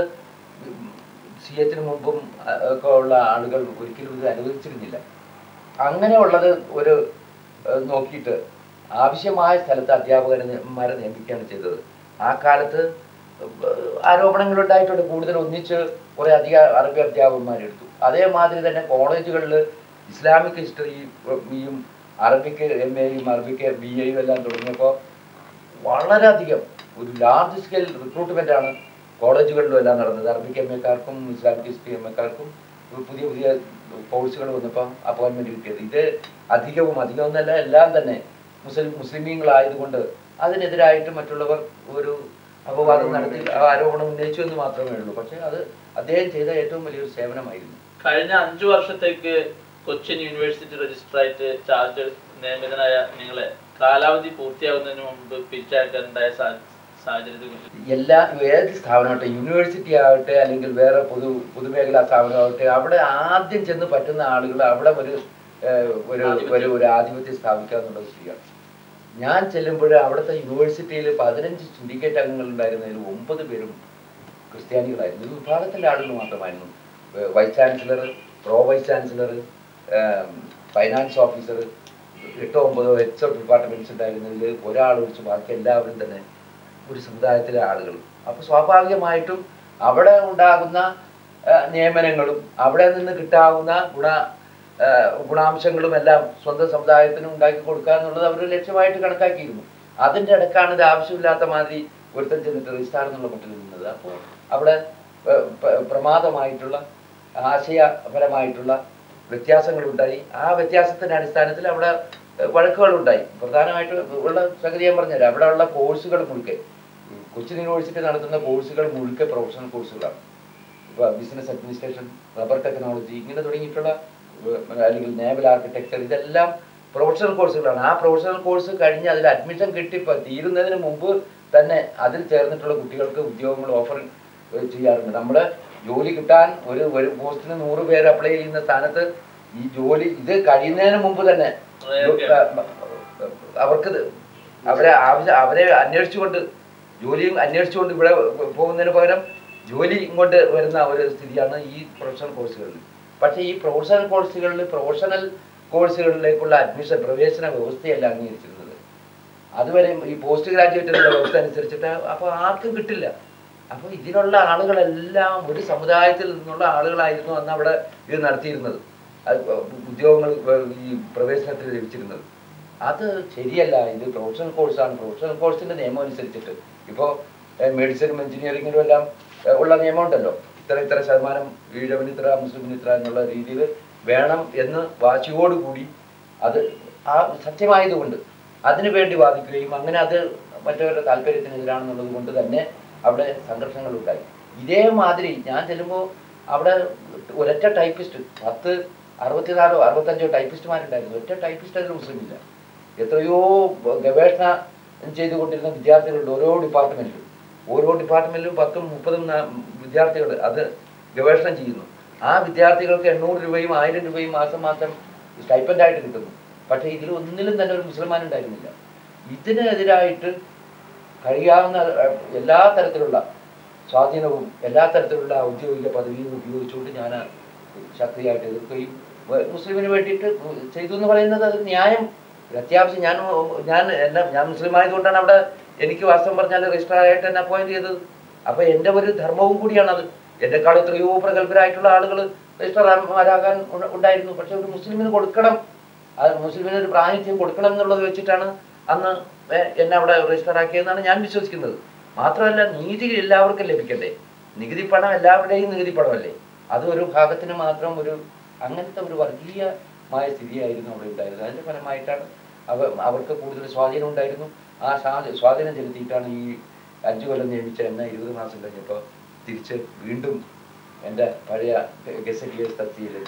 CHന് മുമ്പും ഒക്കെ ഉള്ള ആളുകൾ ഒരിക്കലും ഇത് അനുവദിച്ചിരുന്നില്ല. അങ്ങനെയുള്ളത് ഒരു നോക്കിയിട്ട് ആവശ്യമായ സ്ഥലത്ത് അധ്യാപകന്മാരെ നിയമിക്കുകയാണ് ചെയ്തത്. ആ കാലത്ത് ആരോപണങ്ങളുണ്ടായിട്ടുണ്ട്. കൂടുതൽ ഒന്നിച്ച് കുറെ അധികം അറബി അധ്യാപകന്മാരെടുത്തു. അതേമാതിരി തന്നെ കോളേജുകളിൽ ഇസ്ലാമിക് ഹിസ്റ്ററിയും അറബിക്ക് MAയും അറബിക്ക് BAയും എല്ലാം തുടങ്ങിയപ്പോൾ വളരെയധികം ഒരു ലാർജ് സ്കെയിൽ റിക്രൂട്ട്മെൻ്റാണ് കോളേജുകളിലും എല്ലാം നടന്നത്. അറബിക് MAക്കാർക്കും ഇസ്ലാമിക് ഹിസ്റ്ററി MAക്കാർക്കും പുതിയ കോഴ്സുകൾ വന്നപ്പോൾ അപ്പോയിൻമെൻറ്റ് കിട്ടിയത്. ഇത് അധികമൊന്നല്ല, എല്ലാം തന്നെ മുസ്ലിമീങ്ങളായതുകൊണ്ട് അതിനെതിരായിട്ട് മറ്റുള്ളവർ ഒരു അപവാദം നടത്തി ആരോപണം ഉന്നയിച്ചു എന്ന് മാത്രമേ ഉള്ളൂ. പക്ഷെ അത് അദ്ദേഹം ചെയ്ത ഏറ്റവും വലിയൊരു സേവനമായിരുന്നു. കഴിഞ്ഞ 5 വർഷത്തേക്ക് കൊച്ചിൻ യൂണിവേഴ്സിറ്റി രജിസ്ട്രാറായിട്ട് ചാർജ് നിയമിതനായ നിങ്ങളെ കാലാവധി പൂർത്തിയാവുന്നതിന് മുമ്പ് പിരിച്ചയക്കാനുണ്ടായ സാഹചര്യത്തെ കുറിച്ച് എല്ലാ ഏത് സ്ഥാപനമാവട്ടെ, യൂണിവേഴ്സിറ്റി ആവട്ടെ അല്ലെങ്കിൽ വേറെ പൊതുമേഖലാ സ്ഥാപനമാവട്ടെ, അവിടെ ആദ്യം ചെന്ന് പറ്റുന്ന ആളുകൾ അവിടെ ഒരു ആധിപത്യം സ്ഥാപിക്കുക എന്നുള്ളത് ശരിയാണ്. ഞാൻ ചെല്ലുമ്പോൾ അവിടുത്തെ യൂണിവേഴ്സിറ്റിയിൽ 15 സിൻഡിക്കേറ്റ് അംഗങ്ങൾ ഉണ്ടായിരുന്നതിൽ 9 പേരും ക്രിസ്ത്യാനികളായിരുന്നു. ഇത് വിഭാഗത്തിലെ ആളുകൾ മാത്രമായിരുന്നു. Vice chancellor, pro vice chancellor, finance officer, 8-9 heads of departments ഉണ്ടായിരുന്നതിൽ ഒരാൾ ഒഴിച്ച് ബാക്കി എല്ലാവരും തന്നെ ഒരു സമുദായത്തിലെ ആളുകൾ. അപ്പോൾ സ്വാഭാവികമായിട്ടും അവിടെ ഉണ്ടാകുന്ന നിയമനങ്ങളും അവിടെ നിന്ന് കിട്ടാവുന്ന ഗുണാംശങ്ങളും എല്ലാം സ്വന്തം സമുദായത്തിന് ഉണ്ടാക്കി കൊടുക്കുക എന്നുള്ളത് അവർ ലക്ഷ്യമായിട്ട് കണക്കാക്കിയിരുന്നു. അതിൻ്റെ ഇടക്കാണ് ഇത് ആവശ്യമില്ലാത്ത മാതിരി ഒരുത്തൻ ചെന്നിട്ട് രജിസ്ട്രാർ എന്നുള്ള മട്ടിൽ നിന്നത്. അപ്പോൾ അവിടെ പ്രമാദമായിട്ടുള്ള ആശയപരമായിട്ടുള്ള വ്യത്യാസങ്ങളുണ്ടായി. ആ വ്യത്യാസത്തിൻ്റെ അടിസ്ഥാനത്തിൽ അവിടെ വഴക്കുകളുണ്ടായി. പ്രധാനമായിട്ട് ഉള്ള സംഗതി ഞാൻ പറഞ്ഞുതരാം. അവിടെ ഉള്ള കോഴ്സുകൾ മുഴുക്കെ, കൊച്ചിൻ യൂണിവേഴ്സിറ്റി നടത്തുന്ന കോഴ്സുകൾ മുഴുക്കെ പ്രൊഫഷണൽ കോഴ്സുകളാണ്. ഇപ്പോൾ ബിസിനസ് അഡ്മിനിസ്ട്രേഷൻ, റബ്ബർ ടെക്നോളജി, ഇങ്ങനെ തുടങ്ങിയിട്ടുള്ള, അല്ലെങ്കിൽ നേവൽ ആർക്കിടെക്ചർ, ഇതെല്ലാം പ്രൊഫഷണൽ കോഴ്സുകളാണ്. ആ പ്രൊഫഷണൽ കോഴ്സ് കഴിഞ്ഞ് അതിൽ അഡ്മിഷൻ കിട്ടി തീരുന്നതിന് മുമ്പ് തന്നെ അതിൽ ചേർന്നിട്ടുള്ള കുട്ടികൾക്ക് ഉദ്യോഗങ്ങൾ ഓഫർ ചെയ്യാറുണ്ട്. നമ്മൾ ജോലി കിട്ടാൻ ഒരു പോസ്റ്റിന് 100 പേര് അപ്ലൈ ചെയ്യുന്ന സ്ഥാനത്ത് ഈ ജോലി ഇത് കഴിയുന്നതിന് മുമ്പ് തന്നെ അവർക്ക് അവരെ അന്വേഷിച്ചുകൊണ്ട് ജോലിയും അന്വേഷിച്ചുകൊണ്ട് ഇവിടെ പോകുന്നതിന് പകരം ജോലി ഇങ്ങോട്ട് വരുന്ന ഒരു സ്ഥിതിയാണ് ഈ പ്രൊഫഷണൽ കോഴ്സുകളിൽ. പക്ഷേ ഈ പ്രൊഫഷണൽ കോഴ്സുകളിലേക്കുള്ള അഡ്മിഷൻ പ്രവേശന വ്യവസ്ഥയല്ല അംഗീകരിച്ചിരുന്നത്. അതുവരെ ഈ പോസ്റ്റ് ഗ്രാജുവേറ്റിനുള്ള വ്യവസ്ഥ അനുസരിച്ചിട്ട് അപ്പോൾ ആർക്കും കിട്ടില്ല. അപ്പോൾ ഇതിനുള്ള ആളുകളെല്ലാം ഒരു സമുദായത്തിൽ നിന്നുള്ള ആളുകളായിരുന്നു അന്ന് അവിടെ ഇത് നടത്തിയിരുന്നത്, ഉദ്യോഗങ്ങൾ ഈ പ്രവേശനത്തിൽ ലഭിച്ചിരുന്നത്. അത് ശരിയല്ല. ഇത് പ്രൊഫഷണൽ കോഴ്സാണ്. പ്രൊഫഷണൽ കോഴ്സിൻ്റെ നിയമം അനുസരിച്ചിട്ട് ഇപ്പോൾ മെഡിസിനും എഞ്ചിനീയറിങ്ങിനും എല്ലാം ഉള്ള നിയമമുണ്ടല്ലോ. ഇത്ര ശതമാനം ഈഴവന് ഇത്ര, മുസ്ലിമിന് ഇത്ര എന്നുള്ള രീതിയിൽ വേണം എന്ന് വാശിയോടുകൂടി അത് സത്യമായതുകൊണ്ട് അതിനു വേണ്ടി വാദിക്കുകയും അങ്ങനെ അത് മറ്റവരുടെ താല്പര്യത്തിനെതിരാണെന്നുള്ളത് കൊണ്ട് തന്നെ അവിടെ സംഘർഷങ്ങളുണ്ടായി. ഇതേമാതിരി ഞാൻ ചെല്ലുമ്പോൾ അവിടെ ഒരൊറ്റ ടൈപ്പിസ്റ്റ് 64 65 ടൈപ്പിസ്റ്റുമാരുണ്ടായിരുന്നു. ഒറ്റ ടൈപ്പിസ്റ്റ് അതിൽ മുസ്ലിമില്ല. എത്രയോ ഗവേഷണം ചെയ്തുകൊണ്ടിരുന്ന വിദ്യാർത്ഥികളുണ്ട് ഓരോ ഡിപ്പാർട്ട്മെന്റിലും 10-30 വിദ്യാർത്ഥികൾ അത് ഗവേഷണം ചെയ്യുന്നു. ആ വിദ്യാർത്ഥികൾക്ക് 800 രൂപയും 1000 രൂപയും മാസം സ്റ്റൈപ്പൻഡായിട്ട് കിട്ടുന്നു. പക്ഷേ ഇതിലൊന്നിലും തന്നെ ഒരു മുസൽമാൻ ഉണ്ടായിരുന്നില്ല. ഇതിനെതിരായിട്ട് കഴിയാവുന്ന എല്ലാ തരത്തിലുള്ള സ്വാധീനവും എല്ലാ തരത്തിലുള്ള ഔദ്യോഗിക പദവിയും ഉപയോഗിച്ചുകൊണ്ട് ഞാൻ ശക്തിയായിട്ട് എതിർക്കുകയും മുസ്ലിമിന് വേണ്ടിയിട്ട് ചെയ്തു എന്ന് പറയുന്നത് അതൊരു ന്യായം. അത്യാവശ്യം ഞാൻ മുസ്ലിം ആയതുകൊണ്ടാണ് അവിടെ എനിക്ക് വാസ്തവം പറഞ്ഞാൽ രജിസ്ട്രാറായിട്ട് എന്നെ അപ്പോയിന്റ് ചെയ്തത്. അപ്പോൾ എൻ്റെ ഒരു ധർമ്മവും കൂടിയാണത്. എന്നെക്കാൾ എത്രയോ പ്രഗത്ഭരായിട്ടുള്ള ആളുകൾ രജിസ്ട്രാർമാരാകാൻ ഉണ്ടായിരുന്നു. പക്ഷെ ഒരു മുസ്ലിമിന് കൊടുക്കണം, മുസ്ലിമിന് ഒരു പ്രാതിനിധ്യം കൊടുക്കണം എന്നുള്ളത് വെച്ചിട്ടാണ് അന്ന് എന്നെ അവിടെ രജിസ്ട്രാറാക്കിയതെന്നാണ് ഞാൻ വിശ്വസിക്കുന്നത്. മാത്രമല്ല, നീതി എല്ലാവർക്കും ലഭിക്കണ്ടേ? നികുതി പണം എല്ലാവരുടെയും നികുതി പണമല്ലേ? അത് ഒരു ഭാഗത്തിന് മാത്രം അങ്ങനത്തെ ഒരു വർഗീയമായ സ്ഥിതിയായിരുന്നു അവിടെ ഉണ്ടായിരുന്നത്. അതിൻ്റെ ഫലമായിട്ടാണ് അവർക്ക് കൂടുതൽ സ്വാധീനം ഉണ്ടായിരുന്നു. ആ സ്വാധീനം ചെലുത്തിയിട്ടാണ് ഈ 5 കൊല്ലം നിയമിച്ച എന്നെ 20 മാസം കഴിഞ്ഞപ്പോൾ തിരിച്ച് വീണ്ടും എൻ്റെ പഴയ ഗസറ്റിയേഴ്സ് തസ്തിയിലേക്ക്.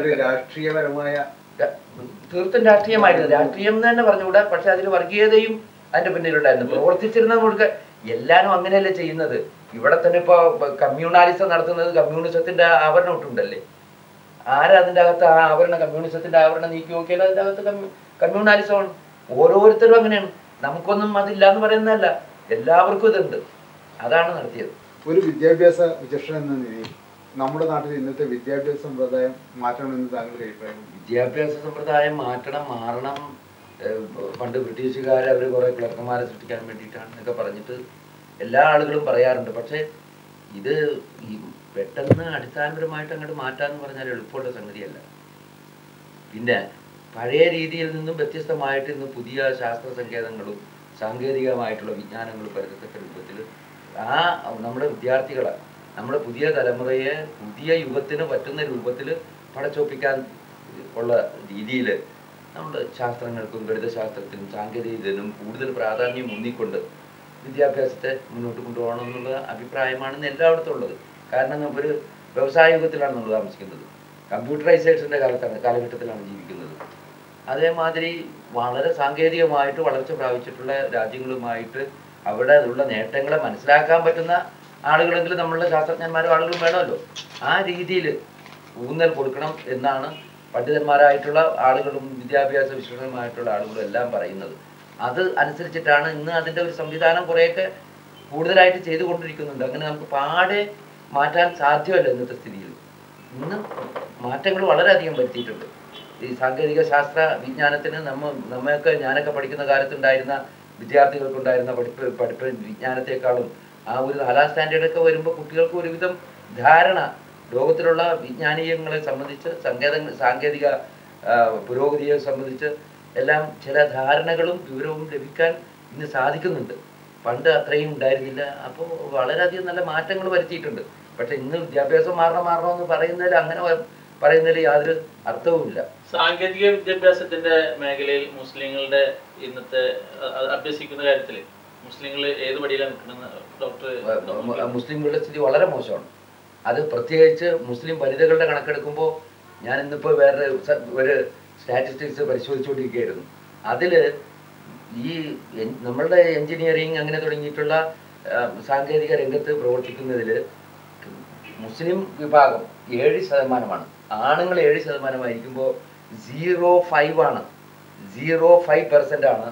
തീർത്തും രാഷ്ട്രീയമായിരുന്നു. രാഷ്ട്രീയം എന്ന് തന്നെ പറഞ്ഞുകൂടാ. പക്ഷെ അതിൽ വർഗീയതയും അതിൻ്റെ പിന്നിലുണ്ടായിരുന്നു. പ്രവർത്തിച്ചിരുന്ന മുഴുക്കെ എല്ലാവരും അങ്ങനെയല്ലേ ചെയ്യുന്നത്. ഇവിടെ തന്നെ ഇപ്പോൾ കമ്മ്യൂണാലിസം നടത്തുന്നത് കമ്മ്യൂണിസത്തിൻ്റെ ആവരണം ഇട്ടുണ്ടല്ലേ. ആരാ അതിൻ്റെ അകത്ത് ആ ആവരണം, കമ്മ്യൂണിസത്തിൻ്റെ ആവരണം നീക്കി നോക്കിയാൽ അതിൻ്റെ അകത്ത് കമ്മ്യൂണാലിസമാണ്. ഓരോരുത്തരും അങ്ങനെയാണ്. നമുക്കൊന്നും അതില്ല എന്ന് പറയുന്നതല്ല, എല്ലാവർക്കും ഇതുണ്ട്. അതാണ് നടത്തിയത്. ഒരു വിദ്യാഭ്യാസ വിചക്ഷണൻ എന്ന നിലയിൽ നമ്മുടെ നാട്ടിൽ ഇന്നത്തെ വിദ്യാഭ്യാസ സമ്പ്രദായം മാറ്റണമെന്ന് താങ്കളുടെ അഭിപ്രായം? വിദ്യാഭ്യാസ സമ്പ്രദായം മാറണം. പണ്ട് ബ്രിട്ടീഷുകാർ അവർ കുറേ ക്ലർക്കന്മാരെ സൃഷ്ടിക്കാൻ വേണ്ടിയിട്ടാണ് എന്നൊക്കെ പറഞ്ഞിട്ട് എല്ലാ ആളുകളും പറയാറുണ്ട്. പക്ഷേ ഇത് ഈ പെട്ടെന്ന് അടിസ്ഥാനപരമായിട്ട് അങ്ങോട്ട് മാറ്റാന്ന് പറഞ്ഞാൽ എളുപ്പമുള്ള സംഗതിയല്ല. പിന്നെ പഴയ രീതിയിൽ നിന്നും വ്യത്യസ്തമായിട്ട് ഇന്ന് പുതിയ ശാസ്ത്ര സങ്കേതങ്ങളും സാങ്കേതികമായിട്ടുള്ള വിജ്ഞാനങ്ങളും പരത്തക്ക രൂപത്തിൽ നമ്മുടെ വിദ്യാർത്ഥികളെ, നമ്മുടെ പുതിയ തലമുറയെ പുതിയ യുഗത്തിന് പറ്റുന്ന രൂപത്തിൽ പടച്ചൊപ്പിക്കാൻ ഉള്ള രീതിയിൽ നമ്മൾ ശാസ്ത്രങ്ങൾക്കും ഗണിതശാസ്ത്രത്തിനും സാങ്കേതികതനും കൂടുതൽ പ്രാധാന്യം ഊന്നിക്കൊണ്ട് വിദ്യാഭ്യാസത്തെ മുന്നോട്ട് കൊണ്ടുപോകണം എന്നുള്ള അഭിപ്രായമാണ് എല്ലായിടത്തും ഉള്ളത്. കാരണം ഒരു വ്യവസായ യുഗത്തിലാണ് നമ്മൾ താമസിക്കുന്നത്. കമ്പ്യൂട്ടറൈസേഷൻ്റെ കാലഘട്ടത്തിലാണ് ജീവിക്കുന്നത്. അതേമാതിരി വളരെ സാങ്കേതികമായിട്ട് വളർച്ച പ്രാപിച്ചിട്ടുള്ള രാജ്യങ്ങളുമായിട്ട് അവിടെ ഉള്ള നേട്ടങ്ങളെ മനസ്സിലാക്കാൻ പറ്റുന്ന ആളുകളെങ്കിലും നമ്മളുടെ ശാസ്ത്രജ്ഞന്മാരും ആളുകളും വേണമല്ലോ. ആ രീതിയിൽ ഊന്നൽ കൊടുക്കണം എന്നാണ് പണ്ഡിതന്മാരായിട്ടുള്ള ആളുകളും വിദ്യാഭ്യാസ വിശേഷമായിട്ടുള്ള ആളുകളും എല്ലാം പറയുന്നത്. അത് അനുസരിച്ചിട്ടാണ് ഇന്ന് അതിൻ്റെ ഒരു സംവിധാനം കുറേയൊക്കെ കൂടുതലായിട്ട് ചെയ്തുകൊണ്ടിരിക്കുന്നുണ്ട്. അങ്ങനെ നമുക്ക് പാടെ മാറ്റാൻ സാധ്യമല്ല ഇന്നത്തെ സ്ഥിതിയിൽ. ഇന്ന് മാറ്റങ്ങൾ വളരെയധികം വരുത്തിയിട്ടുണ്ട്. ഈ സാങ്കേതിക ശാസ്ത്ര വിജ്ഞാനത്തിന് നമ്മയൊക്കെ ഞാനൊക്കെ പഠിക്കുന്ന കാലത്തുണ്ടായിരുന്ന വിദ്യാർത്ഥികൾക്കുണ്ടായിരുന്ന പഠിപ്പ് വിജ്ഞാനത്തെക്കാളും ആ ഒരു 4ാം സ്റ്റാൻഡേർഡൊക്കെ വരുമ്പോൾ കുട്ടികൾക്ക് ഒരുവിധം ധാരണ ലോകത്തിലുള്ള വിജ്ഞാനീയങ്ങളെ സംബന്ധിച്ച് സാങ്കേതിക പുരോഗതിയെ സംബന്ധിച്ച് എല്ലാം ചില ധാരണകളും വിവരവും ലഭിക്കാൻ ഇന്ന് സാധിക്കുന്നുണ്ട്. പണ്ട് അത്രയും ഉണ്ടായിരുന്നില്ല. അപ്പോൾ വളരെയധികം നല്ല മാറ്റങ്ങൾ വരുത്തിയിട്ടുണ്ട്. പക്ഷെ ഇന്ന് വിദ്യാഭ്യാസം മാറണമെന്ന് പറയുന്നതിൽ യാതൊരു അർത്ഥവുമില്ല. സാങ്കേതിക വിദ്യാഭ്യാസത്തിന്റെ മേഖലയിൽ മുസ്ലിങ്ങളുടെ ഇന്നത്തെ അഭ്യസിക്കുന്ന കാര്യത്തിൽ മുസ്ലിങ്ങൾ ഏത് പടിയിലാണ് നിൽക്കുന്നത് ഡോക്ടർ? മുസ്ലിങ്ങളുടെ സ്ഥിതി വളരെ മോശമാണ്. അത് പ്രത്യേകിച്ച് മുസ്ലിം വനിതകളുടെ കണക്കെടുക്കുമ്പോൾ ഞാൻ ഇന്നിപ്പോൾ വേറെ ഒരു സ്റ്റാറ്റിസ്റ്റിക്സ് പരിശോധിച്ചുകൊണ്ടിരിക്കുകയായിരുന്നു. അതിൽ ഈ നമ്മളുടെ എൻജിനീയറിങ് അങ്ങനെ തുടങ്ങിയിട്ടുള്ള സാങ്കേതിക രംഗത്ത് പ്രവർത്തിക്കുന്നതിൽ മുസ്ലിം വിഭാഗം 7%. ആണുങ്ങൾ 7%. 0.5 ആണ്. 0.5% ആണ്.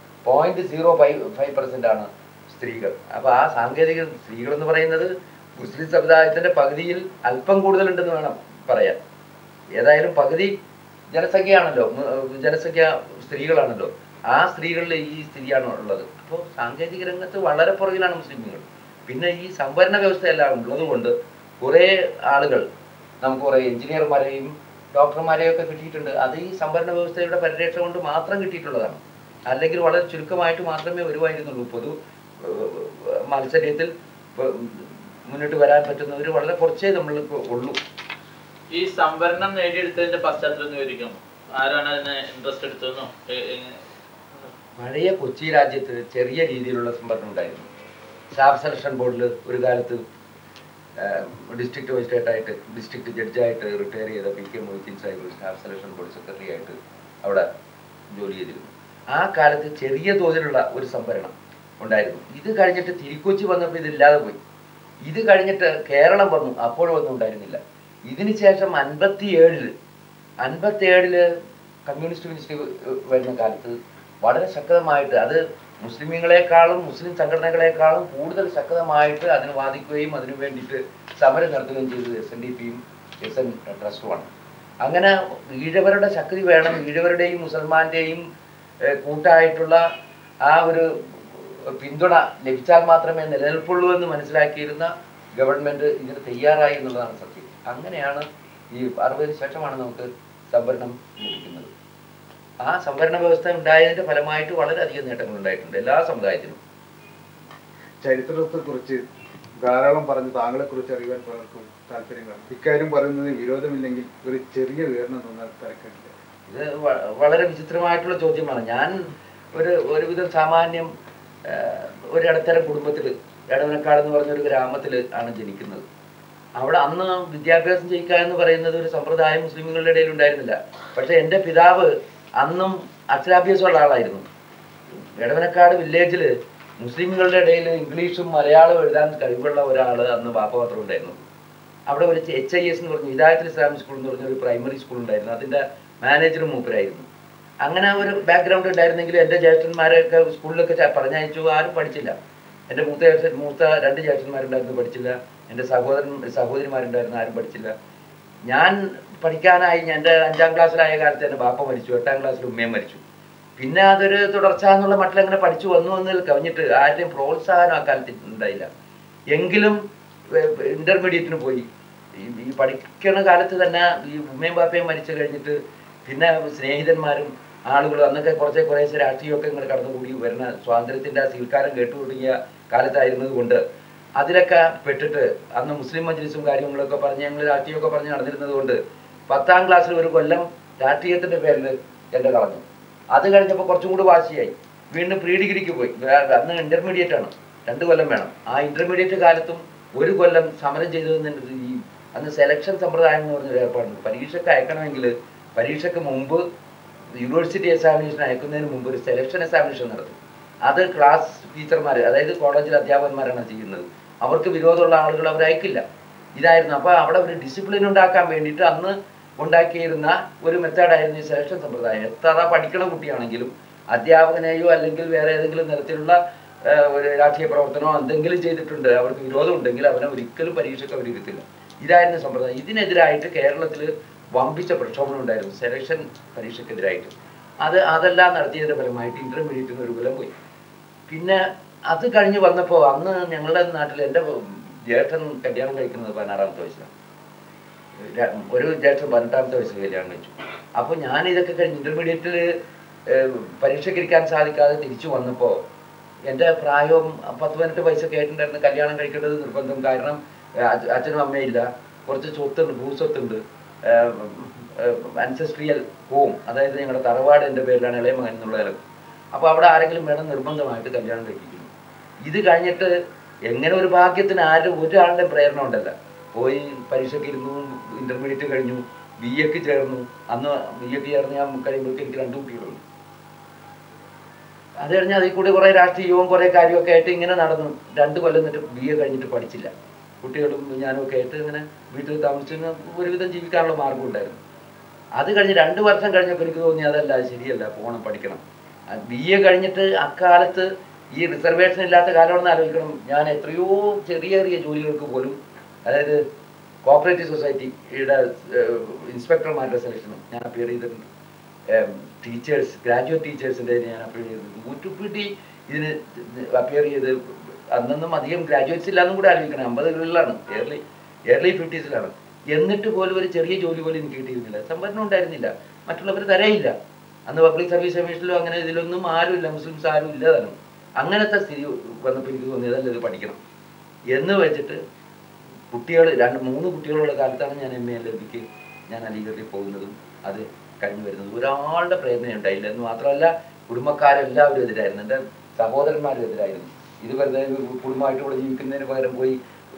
0.05% ആണ് സ്ത്രീകൾ. അപ്പോൾ ആ സാങ്കേതിക സ്ത്രീകൾ എന്ന് പറയുന്നത് മുസ്ലിം സമുദായത്തിന്റെ പകുതിയിൽ അല്പം കൂടുതലുണ്ടെന്ന് വേണം പറയാൻ. ഏതായാലും പകുതി ജനസംഖ്യയാണല്ലോ, ജനസംഖ്യ സ്ത്രീകളാണല്ലോ. ആ സ്ത്രീകളിൽ ഈ സ്ഥിതിയാണ് ഉള്ളത്. അപ്പോൾ സാങ്കേതിക രംഗത്ത് വളരെ പുറകിലാണ് മുസ്ലിമുകൾ. പിന്നെ ഈ സംവരണ വ്യവസ്ഥയെല്ലാം ഉള്ളത് കൊണ്ട് കുറേ ആളുകൾ, നമുക്ക് കുറേ എഞ്ചിനീയർമാരെയും ഡോക്ടർമാരെയും ഒക്കെ കിട്ടിയിട്ടുണ്ട്. അത് ഈ സംവരണ വ്യവസ്ഥയുടെ പരിരക്ഷ കൊണ്ട് മാത്രം കിട്ടിയിട്ടുള്ളതാണ്. അല്ലെങ്കിൽ വളരെ ചുരുക്കമായിട്ട് മാത്രമേ വരുമായിരുന്നുള്ളൂ. പൊതു മത്സര്യത്തിൽ മുന്നോട്ട് വരാൻ പറ്റുന്നവർ വളരെ കുറച്ചേ നമ്മൾക്ക് ഉള്ളൂ. ഈ സംവരണം നേടിയെടുത്തതിന്റെ പശ്ചാത്തലം വിവരിക്കും. ആരാണ് അതിനെ ഇൻട്രസ്റ്റ് എടുത്തതെന്നോ? പഴയ കൊച്ചി രാജ്യത്ത് ചെറിയ രീതിയിലുള്ള സംവരണം ഉണ്ടായിരുന്നു. സ്റ്റാഫ് സെലക്ഷൻ ബോർഡിൽ ഒരു കാലത്ത് ഡിസ്ട്രിക്ട് മജിസ്ട്രേറ്റായിട്ട് ഡിസ്ട്രിക്ട് ജഡ്ജായിട്ട് റിട്ടയർ ചെയ്ത P K Moideen Sahib staff selection board secretary ആയിട്ട് അവിടെ ജോലി ചെയ്തിരുന്നു. ആ കാലത്ത് ചെറിയ തോതിലുള്ള ഒരു സംവരണം ഉണ്ടായിരുന്നു. ഇത് കഴിഞ്ഞിട്ട് തിരുക്കൊച്ചി വന്നപ്പോൾ ഇതില്ലാതെ പോയി. ഇത് കഴിഞ്ഞിട്ട് കേരളം വന്നു, അപ്പോഴൊന്നും ഉണ്ടായിരുന്നില്ല. ഇതിന് ശേഷം 57 കമ്മ്യൂണിസ്റ്റ് മിനിസ്റ്ററി വരുന്ന കാലത്ത് വളരെ ശക്തമായിട്ട്, അത് മുസ്ലിമീങ്ങളെക്കാളും മുസ്ലിം സംഘടനകളെക്കാളും കൂടുതൽ ശക്തമായിട്ട് അതിന് വാദിക്കുകയും അതിനു വേണ്ടിയിട്ട് സമരം നടത്തുകയും ചെയ്തത് SNDPയും SN ട്രസ്റ്റുമാണ്. അങ്ങനെ ഈഴവരുടെ ശക്തി വേണം, ഈഴവരുടെയും മുസൽമാന്റെയും കൂട്ടായിട്ടുള്ള ആ ഒരു പിന്തുണ ലഭിച്ചാൽ മാത്രമേ നിലനിൽപ്പുള്ളൂ എന്ന് മനസ്സിലാക്കിയിരുന്ന ഗവൺമെന്റ് ഇതിന് തയ്യാറായി എന്നുള്ളതാണ് സത്യം. അങ്ങനെയാണ് ഈ 60 ശേഷമാണ് നമുക്ക് സംവരണം ലഭിക്കുന്നത്. ആ സംവരണ വ്യവസ്ഥ ഉണ്ടായതിന്റെ ഫലമായിട്ട് വളരെയധികം നേട്ടങ്ങൾ ഉണ്ടായിട്ടുണ്ട് എല്ലാ സമുദായത്തിനും. ചരിത്രത്തെ കുറിച്ച് ധാരാളം പറഞ്ഞ് താങ്കളെ കുറിച്ച് അറിയാൻ പലർക്കും താല്പര്യം കാണും. ഇക്കാര്യം പറയുന്നത് വിരോധമില്ലെങ്കിൽ ഒരു ചെറിയ വിവരണം തന്നാൽ തരക്കില്ല. ഇത് വളരെ വിചിത്രമായിട്ടുള്ള ചോദ്യമാണ്. ഞാൻ ഒരുവിധം സാമാന്യം ഒരു ഇടത്തരം കുടുംബത്തിൽ, എടവനക്കാട് എന്ന് പറഞ്ഞൊരു ഗ്രാമത്തിൽ ആണ് ജനിക്കുന്നത്. അവിടെ അന്ന് വിദ്യാഭ്യാസം ചെയ്യിക്കുക എന്ന് പറയുന്നത് ഒരു സമ്പ്രദായം മുസ്ലിമുകളുടെ ഇടയിൽ ഉണ്ടായിരുന്നില്ല. പക്ഷെ എൻ്റെ പിതാവ് അന്നും അക്ഷരാഭ്യാസമുള്ള ആളായിരുന്നു. എടവനക്കാട് വില്ലേജിൽ മുസ്ലിമുകളുടെ ഇടയിൽ ഇംഗ്ലീഷും മലയാളവും എഴുതാൻ കഴിവുള്ള ഒരാൾ അന്ന് വാപ്പ മാത്രം ഉണ്ടായിരുന്നു. അവിടെ ഒരു HIS എന്ന് പറഞ്ഞു, ഹിദായത്തുൽ ഇസ്ലാമിക് സ്കൂൾ എന്ന് പറഞ്ഞൊരു പ്രൈമറി സ്കൂൾ ഉണ്ടായിരുന്നു. അതിൻ്റെ മാനേജറും മൂപ്പരായിരുന്നു. അങ്ങനെ ഒരു ബാക്ക്ഗ്രൗണ്ട് ഉണ്ടായിരുന്നെങ്കിലും എൻ്റെ ജ്യേഷ്ഠന്മാരെയൊക്കെ സ്കൂളിലൊക്കെ പറഞ്ഞയച്ചു. ആരും പഠിച്ചില്ല. എൻ്റെ മൂത്ത 2 ജ്യേഷ്ഠന്മാരുണ്ടായിരുന്നു, പഠിച്ചില്ല. എൻ്റെ സഹോദരിമാരുണ്ടായിരുന്നു, ആരും പഠിച്ചില്ല. ഞാൻ പഠിക്കാനായി എൻ്റെ 5ാം ക്ലാസ്സിലായ കാലത്ത് എൻ്റെ ബാപ്പ മരിച്ചു, 8ാം ക്ലാസ്സിൽ ഉമ്മയും മരിച്ചു. പിന്നെ അതൊരു തുടർച്ച എന്നുള്ള മട്ടിൽ അങ്ങനെ പഠിച്ചു വന്നു എന്നതിൽ കവിഞ്ഞിട്ട് ആരുടെയും പ്രോത്സാഹനം ആ കാലത്ത് ഉണ്ടായില്ല. എങ്കിലും ഇന്റർമീഡിയറ്റിന് പോയി. ഈ പഠിക്കുന്ന കാലത്ത് തന്നെ ഈ ഉമ്മയും ബാപ്പയും മരിച്ചു കഴിഞ്ഞിട്ട് പിന്നെ സ്നേഹിതന്മാരും ആളുകളും അന്നൊക്കെ കുറേശ്ശെ രാഷ്ട്രീയമൊക്കെ ഇങ്ങനെ കടന്നുകൂടി വരുന്ന സ്വാതന്ത്ര്യത്തിൻ്റെ സീൽക്കാരം കേട്ടുകൂടിയ കാലത്തായിരുന്നത് കൊണ്ട് അതിലൊക്കെ പെട്ടിട്ട് അന്ന് മുസ്ലിം മജ്ലിസും കാര്യങ്ങളൊക്കെ പറഞ്ഞ് ഞങ്ങൾ രാഷ്ട്രീയമൊക്കെ പറഞ്ഞ് നടന്നിരുന്നത് കൊണ്ട് 10ാം ക്ലാസ്സിൽ ഒരു കൊല്ലം രാഷ്ട്രീയത്തിൻ്റെ പേരിൽ എൻ്റെ കളഞ്ഞു. അത് കഴിഞ്ഞപ്പോൾ കുറച്ചും കൂടി വാശിയായി. വീണ്ടും പ്രീ ഡിഗ്രിക്ക് പോയി. അന്ന് ഇന്റർമീഡിയറ്റ് ആണ്, 2 കൊല്ലം വേണം. ആ ഇന്റർമീഡിയറ്റ് കാലത്തും 1 കൊല്ലം സമരം ചെയ്തതെന്ന് ഈ അന്ന് സെലക്ഷൻ സമ്പ്രദായം എന്ന് പറഞ്ഞൊരു ഏർപ്പാടുണ്ട്. പരീക്ഷയ്ക്ക് അയക്കണമെങ്കിൽ പരീക്ഷയ്ക്ക് മുമ്പ് യൂണിവേഴ്സിറ്റി എക്സാമിനേഷൻ അയക്കുന്നതിന് മുമ്പ് ഒരു സെലക്ഷൻ എക്സാമിനേഷൻ നടത്തും. അത് ക്ലാസ് ടീച്ചർമാർ, അതായത് കോളേജിലെ അധ്യാപകന്മാരാണ് ചെയ്യുന്നത്. അവർക്ക് വിരോധമുള്ള ആളുകൾ അവർ അയക്കില്ല. ഇതായിരുന്നു. അപ്പോൾ അവിടെ ഒരു ഡിസിപ്ലിൻ ഉണ്ടാക്കാൻ വേണ്ടിയിട്ട് അന്ന് ഉണ്ടാക്കിയിരുന്ന ഒരു മെത്തേഡായിരുന്നു ഈ സെലക്ഷൻ സമ്പ്രദായം. എത്ര പഠിക്കണ കുട്ടിയാണെങ്കിലും അധ്യാപകനെയോ അല്ലെങ്കിൽ വേറെ ഏതെങ്കിലും തരത്തിലുള്ള ഒരു രാഷ്ട്രീയ പ്രവർത്തനമോ എന്തെങ്കിലും ചെയ്തിട്ടുണ്ട്, അവർക്ക് വിരോധം ഉണ്ടെങ്കിൽ അവനെ ഒരിക്കലും പരീക്ഷയ്ക്ക് അവർ ഇരുത്തില്ല. ഇതായിരുന്നു സമ്പ്രദായം. ഇതിനെതിരായിട്ട് കേരളത്തിൽ വമ്പിച്ച പ്രക്ഷോഭം ഉണ്ടായിരുന്നു, സെലക്ഷൻ പരീക്ഷയ്ക്കെതിരായിട്ട്. അതെല്ലാം നടത്തിയതിൻ്റെ ഫലമായിട്ട് ഇന്റർമീഡിയറ്റിന് ഒരു ബലം പോയി. പിന്നെ അത് കഴിഞ്ഞ് വന്നപ്പോൾ അന്ന് ഞങ്ങളുടെ നാട്ടിൽ എൻ്റെ ജ്യേഷ്ഠൻ കല്യാണം കഴിക്കുന്നത് 16-ാമത്തെ വയസ്സിലാണ്. ഒരു ജ്യേഷ്ഠൻ 18-ാമത്തെ വയസ്സിൽ കല്യാണം കഴിച്ചു. അപ്പോൾ ഞാൻ ഇതൊക്കെ കഴിഞ്ഞ് ഇന്റർമീഡിയറ്റിൽ പരീക്ഷയ്ക്ക് ഇരിക്കാൻ സാധിക്കാതെ തിരിച്ചു വന്നപ്പോൾ എൻ്റെ പ്രായവും 10-18 വയസ്സൊക്കെ ആയിട്ടുണ്ടായിരുന്നു. കല്യാണം കഴിക്കേണ്ടത് നിർബന്ധം. കാരണം അച്ഛനും അമ്മയില്ല, കുറച്ച് സ്വത്തുണ്ട്, ഭൂസ്വത്തുണ്ട്, അൻസെസ്ട്രിയൽ ഹോം, അതായത് ഞങ്ങളുടെ തറവാട് എൻ്റെ പേരിലാണ്, ഇളയ മകൻ എന്നുള്ള നിലക്ക്. അപ്പോൾ അവിടെ ആരെങ്കിലും വേണം, നിർബന്ധമായിട്ട് കല്യാണം കഴിപ്പിക്കുന്നു. ഇത് കഴിഞ്ഞിട്ട് എങ്ങനെ ഒരു ഭാഗ്യത്തിന് ഒരാളുടെ പ്രേരണ ഉണ്ടല്ല. പോയി പരീക്ഷയ്ക്ക് ഇരുന്നു, ഇന്റർമീഡിയറ്റ് കഴിഞ്ഞു, BA-ക്ക് ചേർന്നു. അന്ന് BA-ക്ക് ചേർന്ന് ഞാൻ കഴിയുമ്പോഴേക്ക് എനിക്ക് 2 കുട്ടികളുണ്ട്. അത് കഴിഞ്ഞ് അതിൽ കൂടി കുറേ രാഷ്ട്രീയവും കുറേ കാര്യമൊക്കെ ആയിട്ട് ഇങ്ങനെ നടന്നു. 2 കൊല്ലം എന്നിട്ട് BA കഴിഞ്ഞിട്ട് പഠിച്ചില്ല. കുട്ടികളും ഞാനും ഒക്കെ ആയിട്ട് ഇങ്ങനെ വീട്ടിൽ താമസിച്ച് ഒരുവിധം ജീവിക്കാനുള്ള മാർഗം ഉണ്ടായിരുന്നു. അത് കഴിഞ്ഞ് 2 വർഷം കഴിഞ്ഞപ്പോൾ എനിക്ക് തോന്നി അതല്ല, ശരിയല്ല, പോകണം, പഠിക്കണം. BA കഴിഞ്ഞിട്ട് അക്കാലത്ത് ഈ റിസർവേഷൻ ഇല്ലാത്ത കാലമാണെന്ന് ആലോചിക്കണം. ഞാൻ എത്രയോ ചെറിയ ചെറിയ ജോലികൾക്ക് പോലും, അതായത് കോപ്പറേറ്റീവ് സൊസൈറ്റിയുടെ ഇൻസ്പെക്ടർമാരുടെ സെലക്ഷനും ഞാൻ അപ്പിയർ ചെയ്തിട്ടുണ്ട്. ടീച്ചേഴ്സ്, ഗ്രാജുവേറ്റ് ടീച്ചേഴ്സിൻ്റെ ഞാൻ അപ്പിയർ ചെയ്തിട്ടുണ്ട്. ഊറ്റുപിടി ഇതിന് അപ്പിയർ ചെയ്ത്. അന്നൊന്നും അധികം ഗ്രാജുവേറ്റ്സ് ഇല്ലാന്നും കൂടെ ആലോചിക്കണം. 50കളിലാണ്, early 50s. എന്നിട്ട് പോലും ഒരു ചെറിയ ജോലി പോലും എനിക്ക് കിട്ടിയിരുന്നില്ല. സംവരണം ഉണ്ടായിരുന്നില്ല, മറ്റുള്ളവർ തരയില്ല. അന്ന് പബ്ലിക് സർവീസ് കമ്മീഷനിലോ അങ്ങനെ ഇതിലൊന്നും ആരുമില്ല, മുസ്ലിംസ് ആരും ഇല്ല താനും. അങ്ങനത്തെ സ്ഥിതി വന്നപ്പോൾ എനിക്ക് തോന്നിയതല്ല, ഇത് പഠിക്കണം എന്ന് വെച്ചിട്ട് കുട്ടികൾ 2-3 കുട്ടികളുള്ള കാലത്താണ് ഞാൻ MA LLBക്ക് ഞാൻ അലിഗഡിൽ പോകുന്നതും അത് കഴിഞ്ഞു വരുന്നതും. ഒരാളുടെ പ്രേരണയുണ്ടായില്ല. എന്ന് മാത്രമല്ല കുടുംബക്കാരെല്ലാവരും എതിരായിരുന്നു, എൻ്റെ സഹോദരന്മാരും എതിരായിരുന്നു. ഇത് വെറുതെ കുടുംബമായിട്ട് കൂടെ ജീവിക്കുന്നതിന് പകരം പോയി